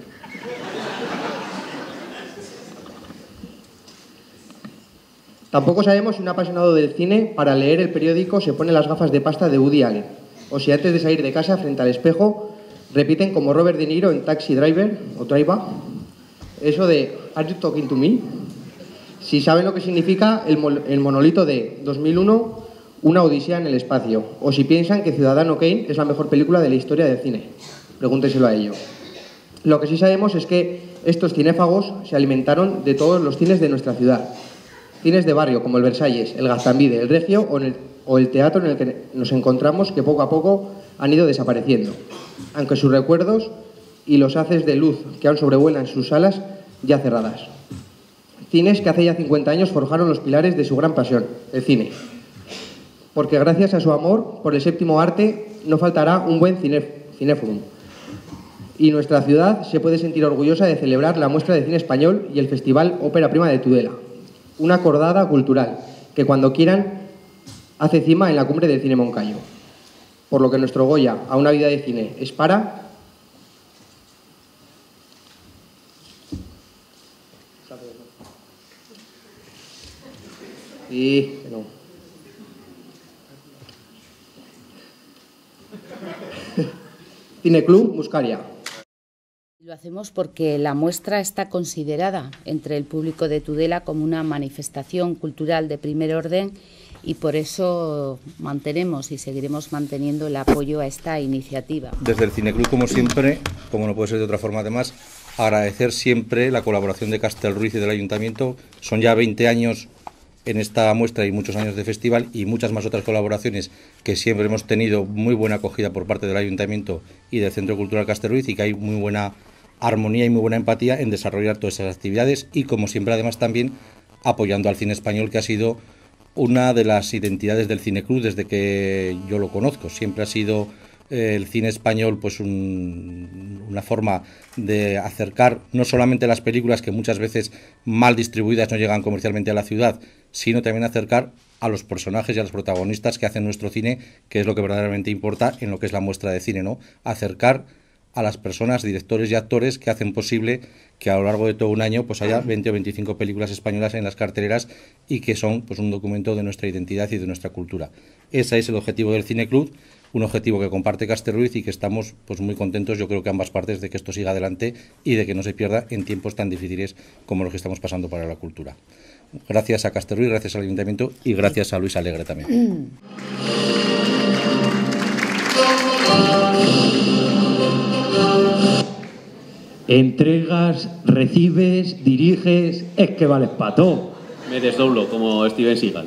Tampoco sabemos si un apasionado del cine, para leer el periódico, se pone las gafas de pasta de Woody Allen. O si antes de salir de casa, frente al espejo, repiten como Robert De Niro en Taxi Driver, o Driver, eso de ¿Are you talking to me? Si saben lo que significa el monolito de 2001, Una odisea en el espacio, o si piensan que Ciudadano Kane es la mejor película de la historia del cine. Pregúnteselo a ellos. Lo que sí sabemos es que estos cinéfagos se alimentaron de todos los cines de nuestra ciudad. Cines de barrio como el Versalles, el Gaztambide, el Regio o el teatro en el que nos encontramos, que poco a poco han ido desapareciendo, aunque sus recuerdos y los haces de luz que aún sobrevuelan sus salas ya cerradas. Cines que hace ya 50 años forjaron los pilares de su gran pasión, el cine. Porque gracias a su amor por el séptimo arte no faltará un buen cinéforum. Y nuestra ciudad se puede sentir orgullosa de celebrar la muestra de cine español y el Festival Ópera Prima de Tudela. Una acordada cultural que cuando quieran hace cima en la cumbre del cine Moncayo. Por lo que nuestro Goya a una vida de cine es para... Sí, no. Cineclub Muscaria. Lo hacemos porque la muestra está considerada entre el público de Tudela como una manifestación cultural de primer orden y por eso mantenemos y seguiremos manteniendo el apoyo a esta iniciativa. Desde el Cineclub, como siempre, como no puede ser de otra forma además, agradecer siempre la colaboración de Castelruiz y del Ayuntamiento. Son ya 20 años en esta muestra y muchos años de festival y muchas más otras colaboraciones que siempre hemos tenido muy buena acogida por parte del Ayuntamiento y del Centro Cultural Castelruiz y que hay muy buena armonía y muy buena empatía en desarrollar todas esas actividades y como siempre además también apoyando al cine español, que ha sido una de las identidades del Cineclub desde que yo lo conozco. Siempre ha sido el cine español pues una forma de acercar no solamente las películas que muchas veces mal distribuidas no llegan comercialmente a la ciudad, sino también acercar a los personajes y a los protagonistas que hacen nuestro cine, que es lo que verdaderamente importa en lo que es la muestra de cine, ¿no? Acercar a las personas, directores y actores que hacen posible que a lo largo de todo un año pues haya 20 o 25 películas españolas en las carteleras y que son pues un documento de nuestra identidad y de nuestra cultura. Ese es el objetivo del Cine Club, un objetivo que comparte Castellruiz y que estamos pues muy contentos, yo creo que ambas partes, de que esto siga adelante y de que no se pierda en tiempos tan difíciles como los que estamos pasando para la cultura. Gracias a Castellruiz, gracias al Ayuntamiento y gracias a Luis Alegre también. Entregas, recibes, diriges, es que vales para todo. Me desdoblo como Steven Seagal.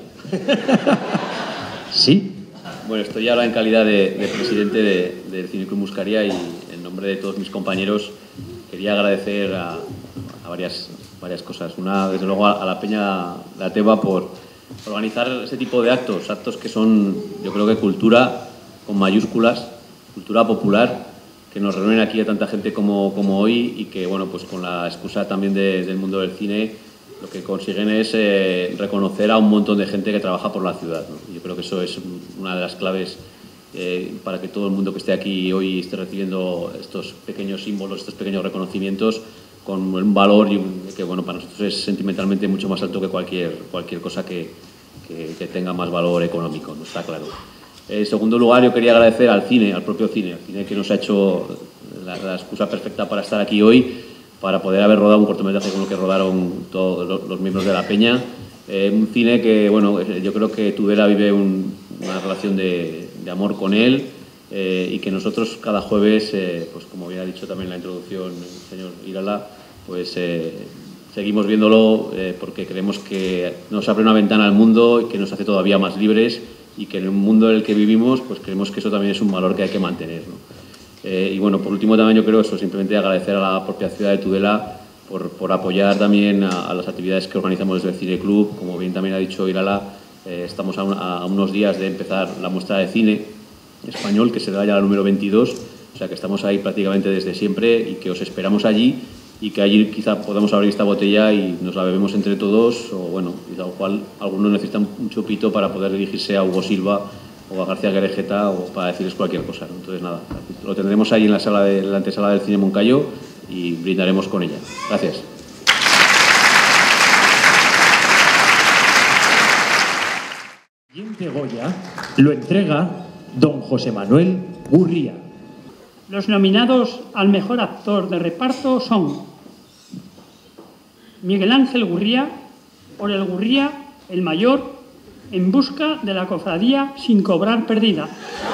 Sí. Bueno, estoy ahora en calidad de presidente del Cine Club Muscaria y en nombre de todos mis compañeros quería agradecer a varias cosas. Una, desde luego, a la Peña La Teba por organizar ese tipo de actos que son, yo creo que cultura con mayúsculas, cultura popular, que nos reúnen aquí a tanta gente como hoy y que, bueno, pues con la excusa también del mundo del cine, lo que consiguen es reconocer a un montón de gente que trabaja por la ciudad, ¿no? Yo creo que eso es una de las claves para que todo el mundo que esté aquí hoy esté recibiendo estos pequeños símbolos, estos pequeños reconocimientos con un valor que, bueno, para nosotros es sentimentalmente mucho más alto que cualquier cosa que tenga más valor económico, ¿no? Está claro. En segundo lugar, yo quería agradecer al propio cine que nos ha hecho la excusa perfecta para estar aquí hoy, para poder haber rodado un cortometraje como el que rodaron todos los miembros de la Peña. Un cine que, bueno, yo creo que Tudela vive una relación de amor con él y que nosotros cada jueves, pues como bien ha dicho también en la introducción el señor Irala, pues seguimos viéndolo porque creemos que nos abre una ventana al mundo y que nos hace todavía más libres y que en el mundo en el que vivimos, pues creemos que eso también es un valor que hay que mantener, ¿no? Y bueno, por último también yo creo eso, simplemente agradecer a la propia ciudad de Tudela por apoyar también a las actividades que organizamos desde el Cine Club. Como bien también ha dicho Irala, estamos a unos días de empezar la muestra de cine español, que será ya la número 22, o sea que estamos ahí prácticamente desde siempre y que os esperamos allí y que allí quizá podamos abrir esta botella y nos la bebemos entre todos, o bueno, y tal cual algunos necesitan un chupito para poder dirigirse a Hugo Silva o a García Garejeta o para decirles cualquier cosa, ¿no? Entonces nada, lo tendremos ahí en la antesala del Cine Moncayo y brindaremos con ella. Gracias. El siguiente Goya lo entrega don José Manuel Gurría. Los nominados al mejor actor de reparto son Miguel Ángel Gurría, por el Gurría el Mayor, en busca de la cofradía sin cobrar perdida.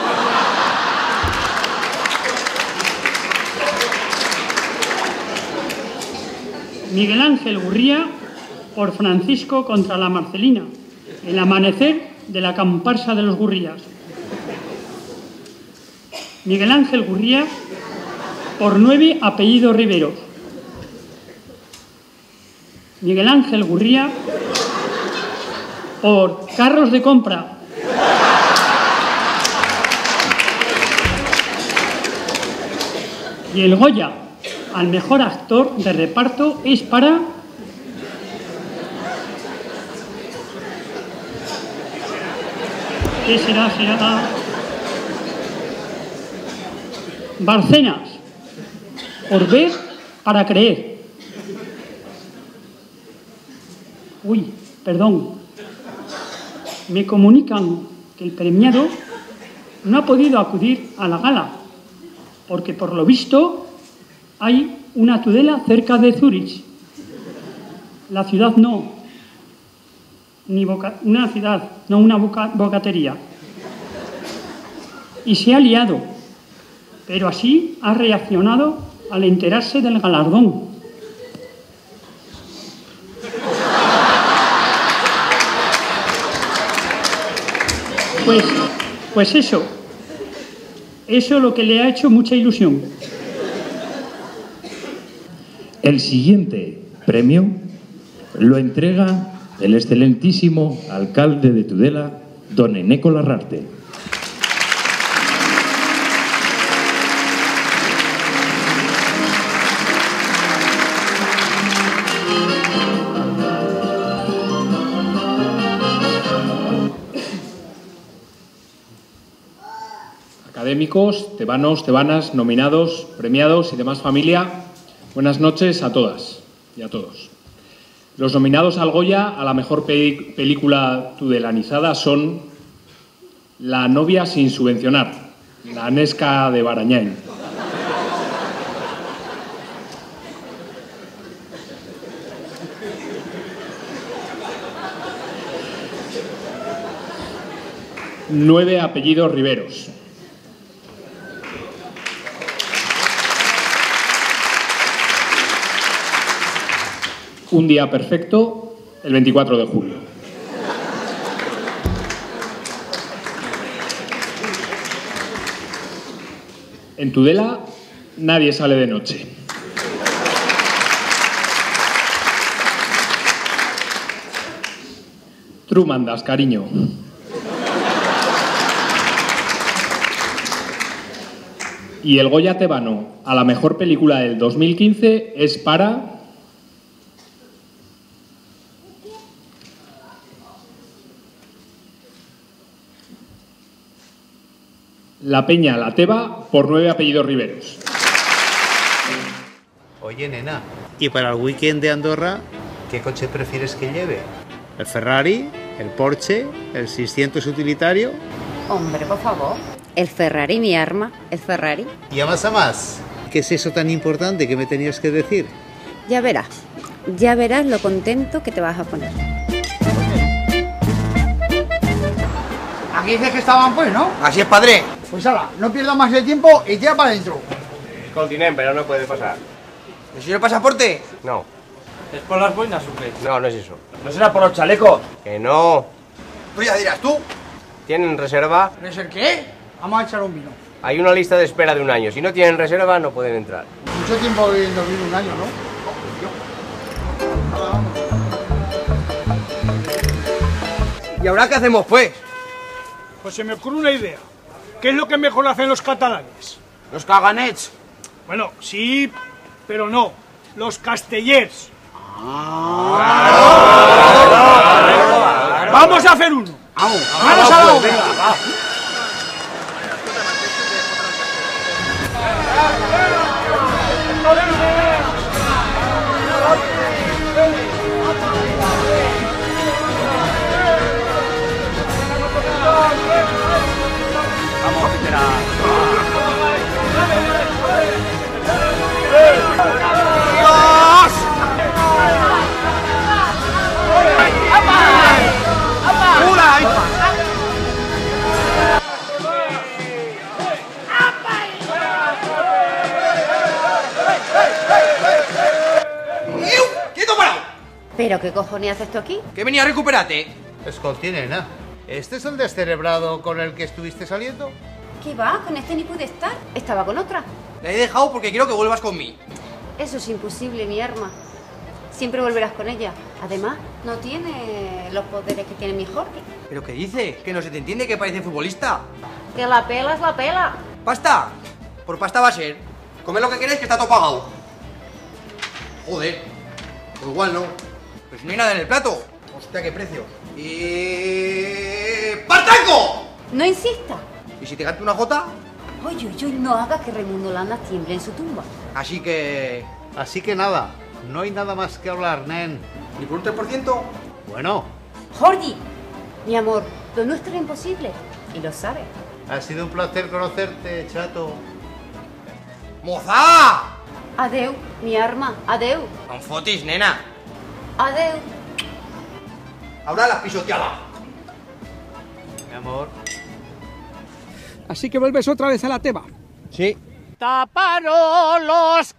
Miguel Ángel Gurría, por Francisco contra la Marcelina, el amanecer de la comparsa de los Gurrías. Miguel Ángel Gurría, por 9 apellidos Riveros. Miguel Ángel Gurría, por Carros de compra. Y el Goya al mejor actor de reparto es para ¿qué será? Será Barcenas, por ver para creer. Uy, perdón. Me comunican que el premiado no ha podido acudir a la gala, porque por lo visto hay una Tudela cerca de Zúrich. La ciudad no, una bocatería. Y se ha liado, pero así ha reaccionado al enterarse del galardón. Pues eso es lo que le ha hecho mucha ilusión. El siguiente premio lo entrega el excelentísimo alcalde de Tudela, don Eneco Larrarte. académicos, tebanos, tebanas, nominados, premiados y demás familia, buenas noches a todas y a todos. Los nominados al Goya a la mejor película tudelanizada son La novia sin subvencionar, la Anesca de Barañáin. Nueve apellidos Riveros. Un día perfecto, el 24 de julio. En Tudela, nadie sale de noche. Tú mandas, cariño. Y el Goya tebano a la mejor película del 2015 es para... La Peña La Teba por 9 apellidos Riveros. Oye, nena, ¿y para el weekend de Andorra qué coche prefieres que lleve? ¿El Ferrari? ¿El Porsche? ¿El 600 utilitario? Hombre, por favor. El Ferrari, mi arma, el Ferrari. Y a más. ¿Qué es eso tan importante que me tenías que decir? Ya verás lo contento que te vas a poner. Aquí dices que estaban pues, ¿no? Así es, padre. Pues hala, no pierdas más el tiempo y tira para adentro. Continente, pero no puede pasar. ¿El señor pasaporte? No. ¿Es por las boinas o qué? No, no es eso. ¿No será por los chalecos? Que no. Tú ya dirás, ¿tú? ¿Tienen reserva? ¿Reser qué? Vamos a echar un vino. Hay una lista de espera de 1 año. Si no tienen reserva, no pueden entrar. Mucho tiempo viviendo vino, 1 año, ¿no? ¿Y ahora qué hacemos, pues? Pues se me ocurre una idea. ¿Qué es lo que mejor hacen los catalanes? Los caganets. Bueno, sí, pero no. Los castellers. Vamos a hacer uno. Vamos a la obra. Vamos, espera. ¡Quieto, parado! ¿Pero qué cojones haces tú aquí? Que venía a recuperarte. Escolti, nena, ¿este es el descerebrado con el que estuviste saliendo? ¿Qué va? Con este ni pude estar. Estaba con otra. La he dejado porque quiero que vuelvas conmigo. Eso es imposible, mi arma. Siempre volverás con ella. Además, no tiene los poderes que tiene mi Jorge. ¿Pero qué dice? ¿Que no se te entiende que parece futbolista? Que la pela es la pela. ¿Pasta? Por pasta va a ser. Comed lo que queréis, que está todo pagado. Joder. Pues igual no. Pues no hay nada en el plato. Hostia, qué precio. ¡Partaco! No insista. ¿Y si te canto una jota? Oye, no hagas que Raimundo Landa tiemble en su tumba. Así que nada. No hay nada más que hablar, nen. ¿Ni por un 3%? Bueno. Jorge, mi amor, lo nuestro es imposible. Y lo sabes. Ha sido un placer conocerte, chato. ¡Moza! Adeu, mi arma, adeu. Con fotis, nena. Adeu. Ahora las pisoteadas. Mi amor. Así que vuelves otra vez a la Teba. Sí. Taparon los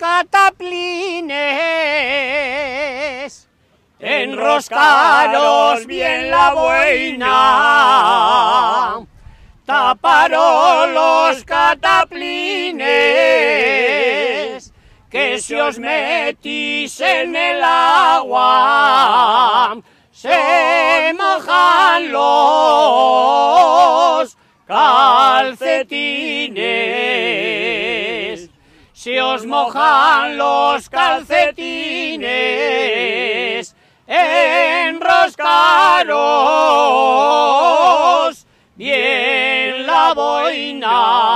cataplines, enroscaros bien la boina. Taparon los cataplines, que si os metís en el agua, se mojan los calcetines. Si os mojan los calcetines, enroscaros bien la la boina.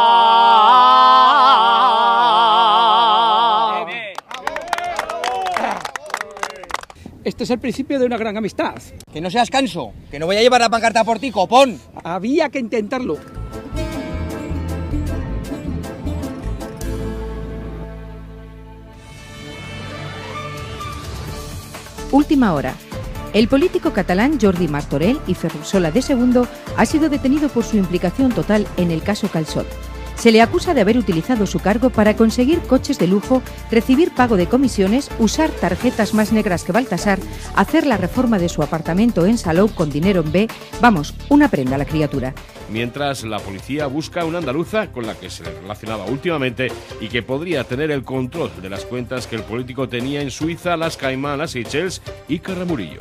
Este es el principio de una gran amistad. Que no seas canso, que no voy a llevar la pancarta por ti, copón. Había que intentarlo. Última hora. El político catalán Jordi Martorell y Ferrusola de Segundo ha sido detenido por su implicación total en el caso Calsot. Se le acusa de haber utilizado su cargo para conseguir coches de lujo, recibir pago de comisiones, usar tarjetas más negras que Baltasar, hacer la reforma de su apartamento en Salou con dinero en B. Vamos, una prenda a la criatura. Mientras la policía busca a una andaluza con la que se le relacionaba últimamente y que podría tener el control de las cuentas que el político tenía en Suiza, las Caimán, las Seychelles y Carramurillo.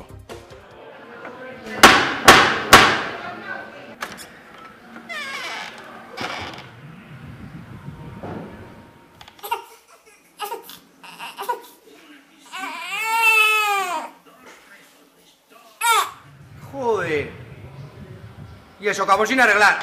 Joder. Y eso acabó sin arreglar.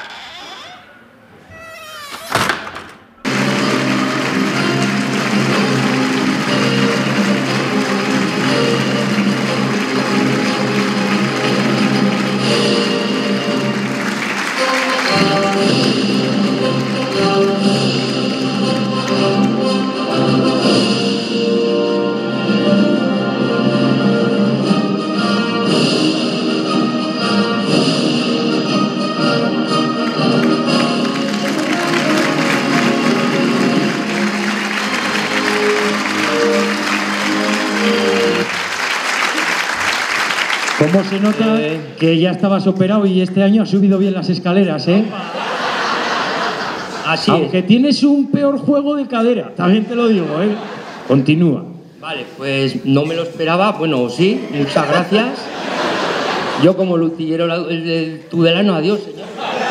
¿Cómo se nota que ya estabas operado y este año has subido bien las escaleras, eh? Así Aunque es. tienes un peor juego de cadera, también te lo digo, ¿eh? Continúa. Vale, pues no me lo esperaba. Bueno, sí, muchas gracias. Yo como lutillero del Tudelano, adiós, señor.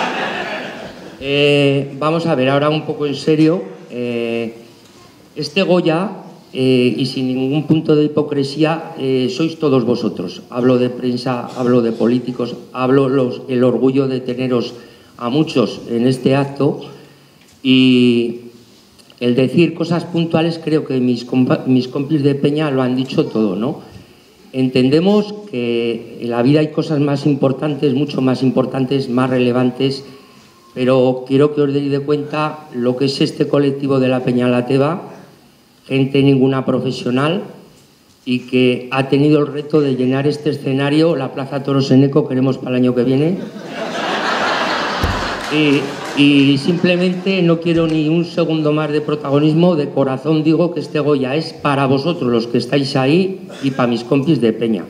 Vamos a ver, ahora un poco en serio. Este Goya, y sin ningún punto de hipocresía, sois todos vosotros. Hablo de prensa, hablo de políticos, hablo el orgullo de teneros a muchos en este acto y el decir cosas puntuales, creo que mis compis de Peña lo han dicho todo, ¿no? Entendemos que en la vida hay cosas más importantes, mucho más importantes, más relevantes, pero quiero que os deis de cuenta lo que es este colectivo de la Peña La Teba, gente ninguna profesional y que ha tenido el reto de llenar este escenario, la Plaza Toros Eneco, queremos para el año que viene. Y simplemente no quiero ni un segundo más de protagonismo, de corazón digo que este Goya es para vosotros los que estáis ahí y para mis compis de Peña.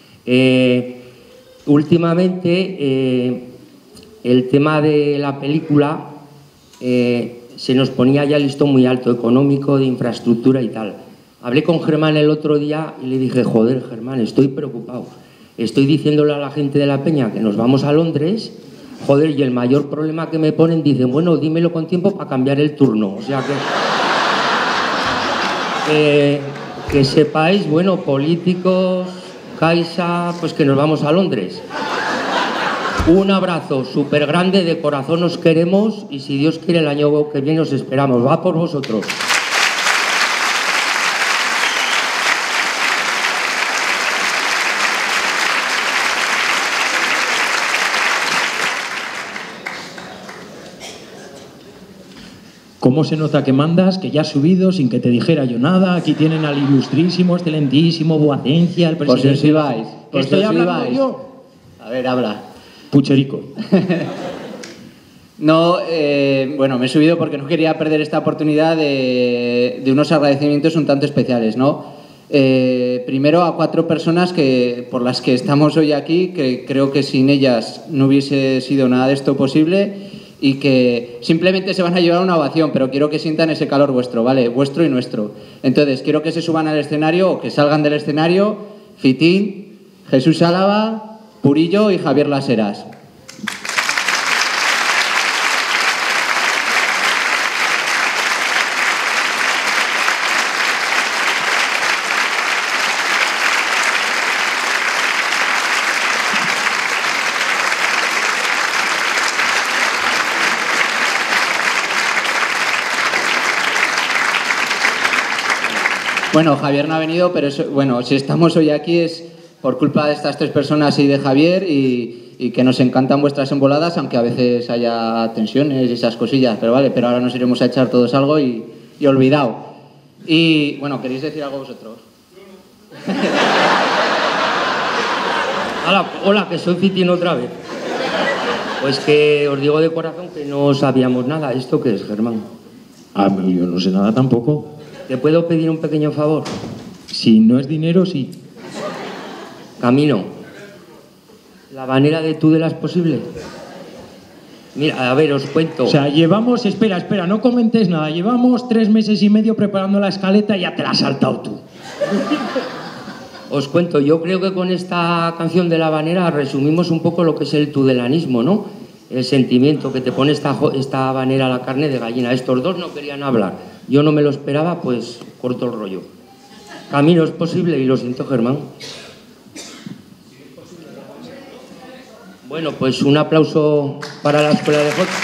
Últimamente el tema de la película se nos ponía ya el listón muy alto, económico, de infraestructura y tal. Hablé con Germán el otro día y le dije, joder, Germán, estoy preocupado. Estoy diciéndole a la gente de la Peña que nos vamos a Londres, joder, y el mayor problema que me ponen, dicen, bueno, dímelo con tiempo para cambiar el turno. O sea que sepáis, bueno, políticos, Caixa, pues que nos vamos a Londres. Un abrazo súper grande, de corazón os queremos y si Dios quiere el año que viene os esperamos. Va por vosotros. ¿Cómo se nota que mandas, que ya has subido sin que te dijera yo nada? Aquí tienen al ilustrísimo, excelentísimo Boacencia, el presidente. Por si os ibais. ¿Qué estoy hablando yo? A ver, habla. Pucherico. No, bueno, me he subido porque no quería perder esta oportunidad de unos agradecimientos un tanto especiales, ¿no? Primero a 4 personas por las que estamos hoy aquí, que creo que sin ellas no hubiese sido nada de esto posible y que simplemente se van a llevar una ovación, pero quiero que sientan ese calor vuestro, ¿vale? Vuestro y nuestro. Entonces, quiero que se suban al escenario o que salgan del escenario Fitín, Jesús Álava, Purillo y Javier Las Heras. Bueno, Javier no ha venido, pero eso, bueno, si estamos hoy aquí es por culpa de estas 3 personas y de Javier y que nos encantan vuestras emboladas, aunque a veces haya tensiones y esas cosillas, pero vale, pero ahora nos iremos a echar todos algo y olvidado. Y bueno, ¿queréis decir algo vosotros? Hola, que soy Fitín otra vez. Pues que os digo de corazón que no sabíamos nada. ¿Esto qué es, Germán? Yo no sé nada tampoco. ¿Te puedo pedir un pequeño favor? Si no es dinero, sí. Camino. ¿La Habanera de Tudela es posible? Mira, a ver, os cuento. O sea, llevamos... Espera, no comentes nada. Llevamos 3 meses y medio preparando la escaleta y ya te la has saltado tú. Os cuento, yo creo que con esta canción de La Habanera resumimos un poco lo que es el tudelanismo, ¿no? El sentimiento que te pone esta habanera a la carne de gallina. Estos 2 no querían hablar. Yo no me lo esperaba, pues corto el rollo. Camino, es posible, y lo siento, Germán. Bueno, pues un aplauso para la Escuela de Jota.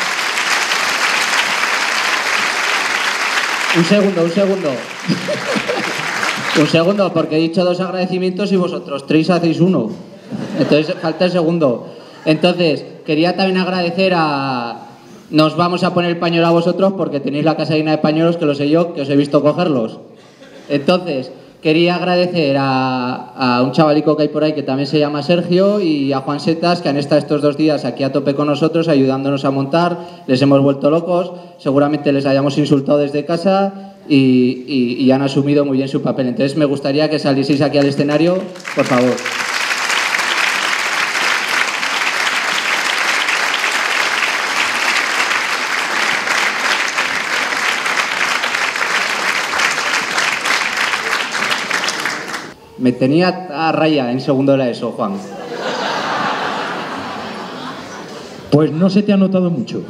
Un segundo. Un segundo, porque he dicho 2 agradecimientos y vosotros 3 hacéis 1. Entonces falta el segundo. Entonces, quería también agradecer a... Nos vamos a poner el pañuelo a vosotros porque tenéis la casa llena de pañuelos, que lo sé yo, que os he visto cogerlos. Entonces, quería agradecer a un chavalico que hay por ahí que también se llama Sergio y a Juan Setas, que han estado estos 2 días aquí a tope con nosotros, ayudándonos a montar. Les hemos vuelto locos, seguramente les hayamos insultado desde casa y han asumido muy bien su papel. Entonces me gustaría que salieseis aquí al escenario, por favor. Me tenía a raya en segundo de la ESO, Juan. Pues no se te ha notado mucho.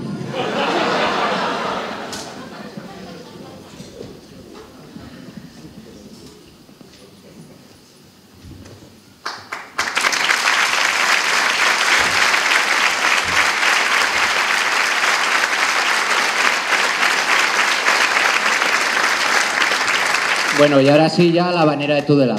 Bueno, y ahora sí ya la Habanera de Tudela.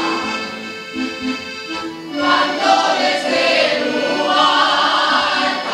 Cuando desde el lugar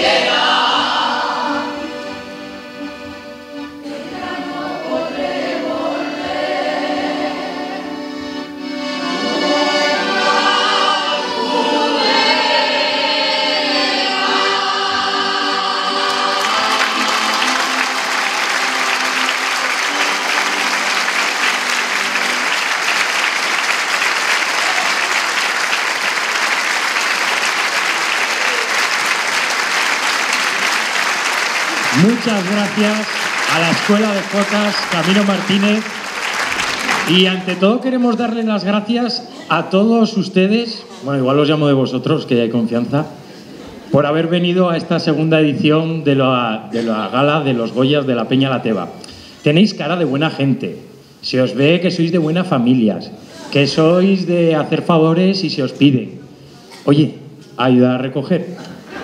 Muchas gracias a la Escuela de Jotas Camino Martínez y ante todo queremos darle las gracias a todos ustedes, bueno, igual os llamo de vosotros, que ya hay confianza, por haber venido a esta segunda edición de la gala de los Goyas de la Peña La Teba. Tenéis cara de buena gente, se os ve que sois de buenas familias, que sois de hacer favores y se os piden. Oye, ayuda a recoger.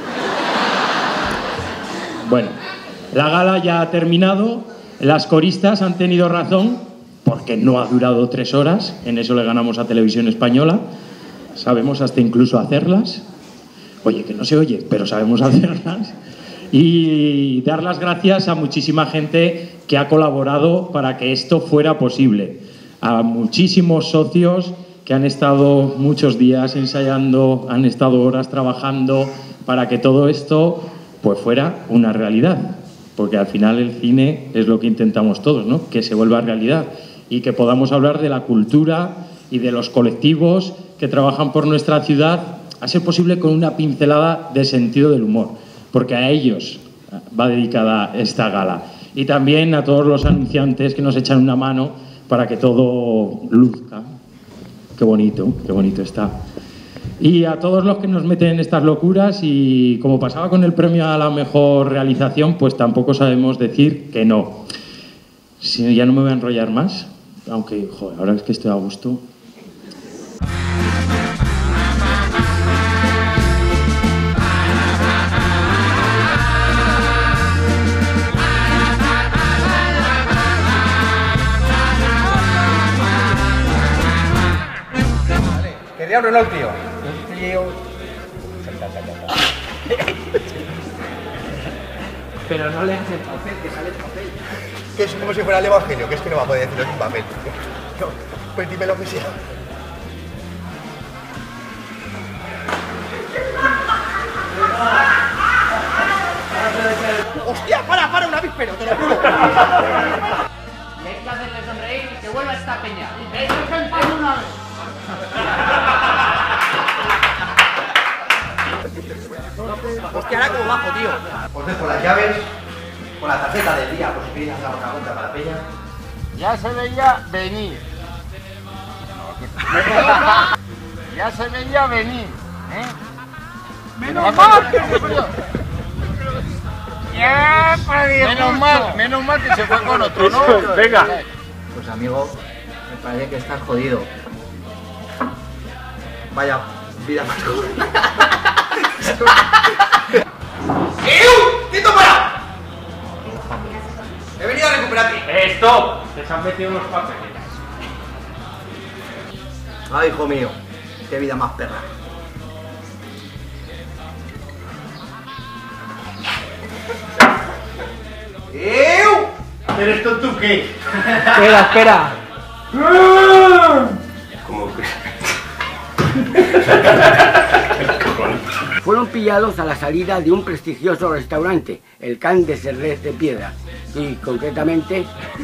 Bueno, la gala ya ha terminado, las coristas han tenido razón, porque no ha durado 3 horas, en eso le ganamos a Televisión Española, sabemos hasta incluso hacerlas, oye, que no se oye, pero sabemos hacerlas, y dar las gracias a muchísima gente que ha colaborado para que esto fuera posible, a muchísimos socios que han estado muchos días ensayando, han estado horas trabajando para que todo esto pues fuera una realidad. Porque al final el cine es lo que intentamos todos, ¿no? Que se vuelva realidad y que podamos hablar de la cultura y de los colectivos que trabajan por nuestra ciudad, a ser posible con una pincelada de sentido del humor, porque a ellos va dedicada esta gala. Y también a todos los anunciantes que nos echan una mano para que todo luzca. Qué bonito está. Y a todos los que nos meten en estas locuras, y como pasaba con el premio a la mejor realización, pues tampoco sabemos decir que no. Si ya no me voy a enrollar más, aunque, joder, ahora es que estoy a gusto. ¡Que diablo no, tío! Pero no leas el papel, que sale el papel. Que es como si fuera el evangelio, que es que no va a poder decirlo en un papel. No, pues dime lo que sea. ¡Hostia! ¡Para! ¡Un avispero! ¡Te lo juro! Y hay que hacerle sonreír y que vuelva esta peña. ¡Eso es una vez! Hostia, ahora como bajo, tío. Os dejo las llaves con la tarjeta del día, por si queréis hacer una cuenta para la peña. Ya se veía venir. Ya se veía venir, ¿eh? ¡Menos mal! Menos mal que se fue con otro, ¿no? Venga. Pues amigo, me parece que estás jodido. Vaya vida más ¡Quieto, para! He venido a recuperarte. ¡Stop! Que se han metido unos papeles. Ay, hijo mío, qué vida más perra. ¿Pero esto tú qué? Espera. ¿Cómo que? Fueron pillados a la salida de un prestigioso restaurante, el Can de Cerrés de Piedra. Y concretamente,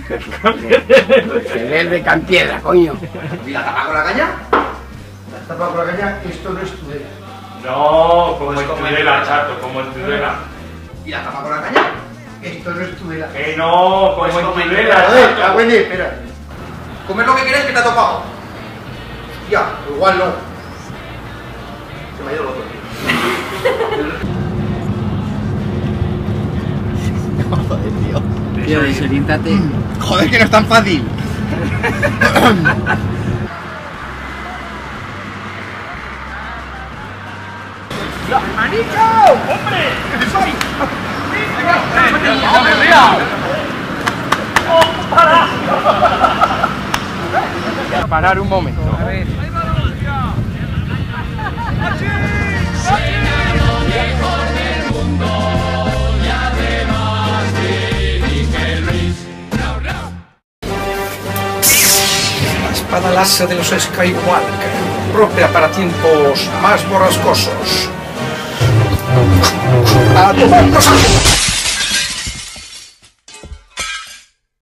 Cerrés de Campiedra, coño. ¿Y la tapa con la caña? La tapa con la caña, esto no es Tudela. No, como es Tudela, chato, como es Tudela. ¿Y la tapa con la caña? Esto no es Tudela. Que no, como es Tudela, joder, la güey, espera. Comer lo que queréis que te ha topado. Ya, igual no. Se me ha ido el otro, tío. Joder, tío. Tío, desoriéntate. Joder, que no es tan fácil. ¡Manico! ¡Hombre! ¿Qué soy? Parar un momento. A ver. ¡Mejor del mundo! espada láser de los Skywalker, propia para tiempos más borrascosos. ¡A tomar por saco!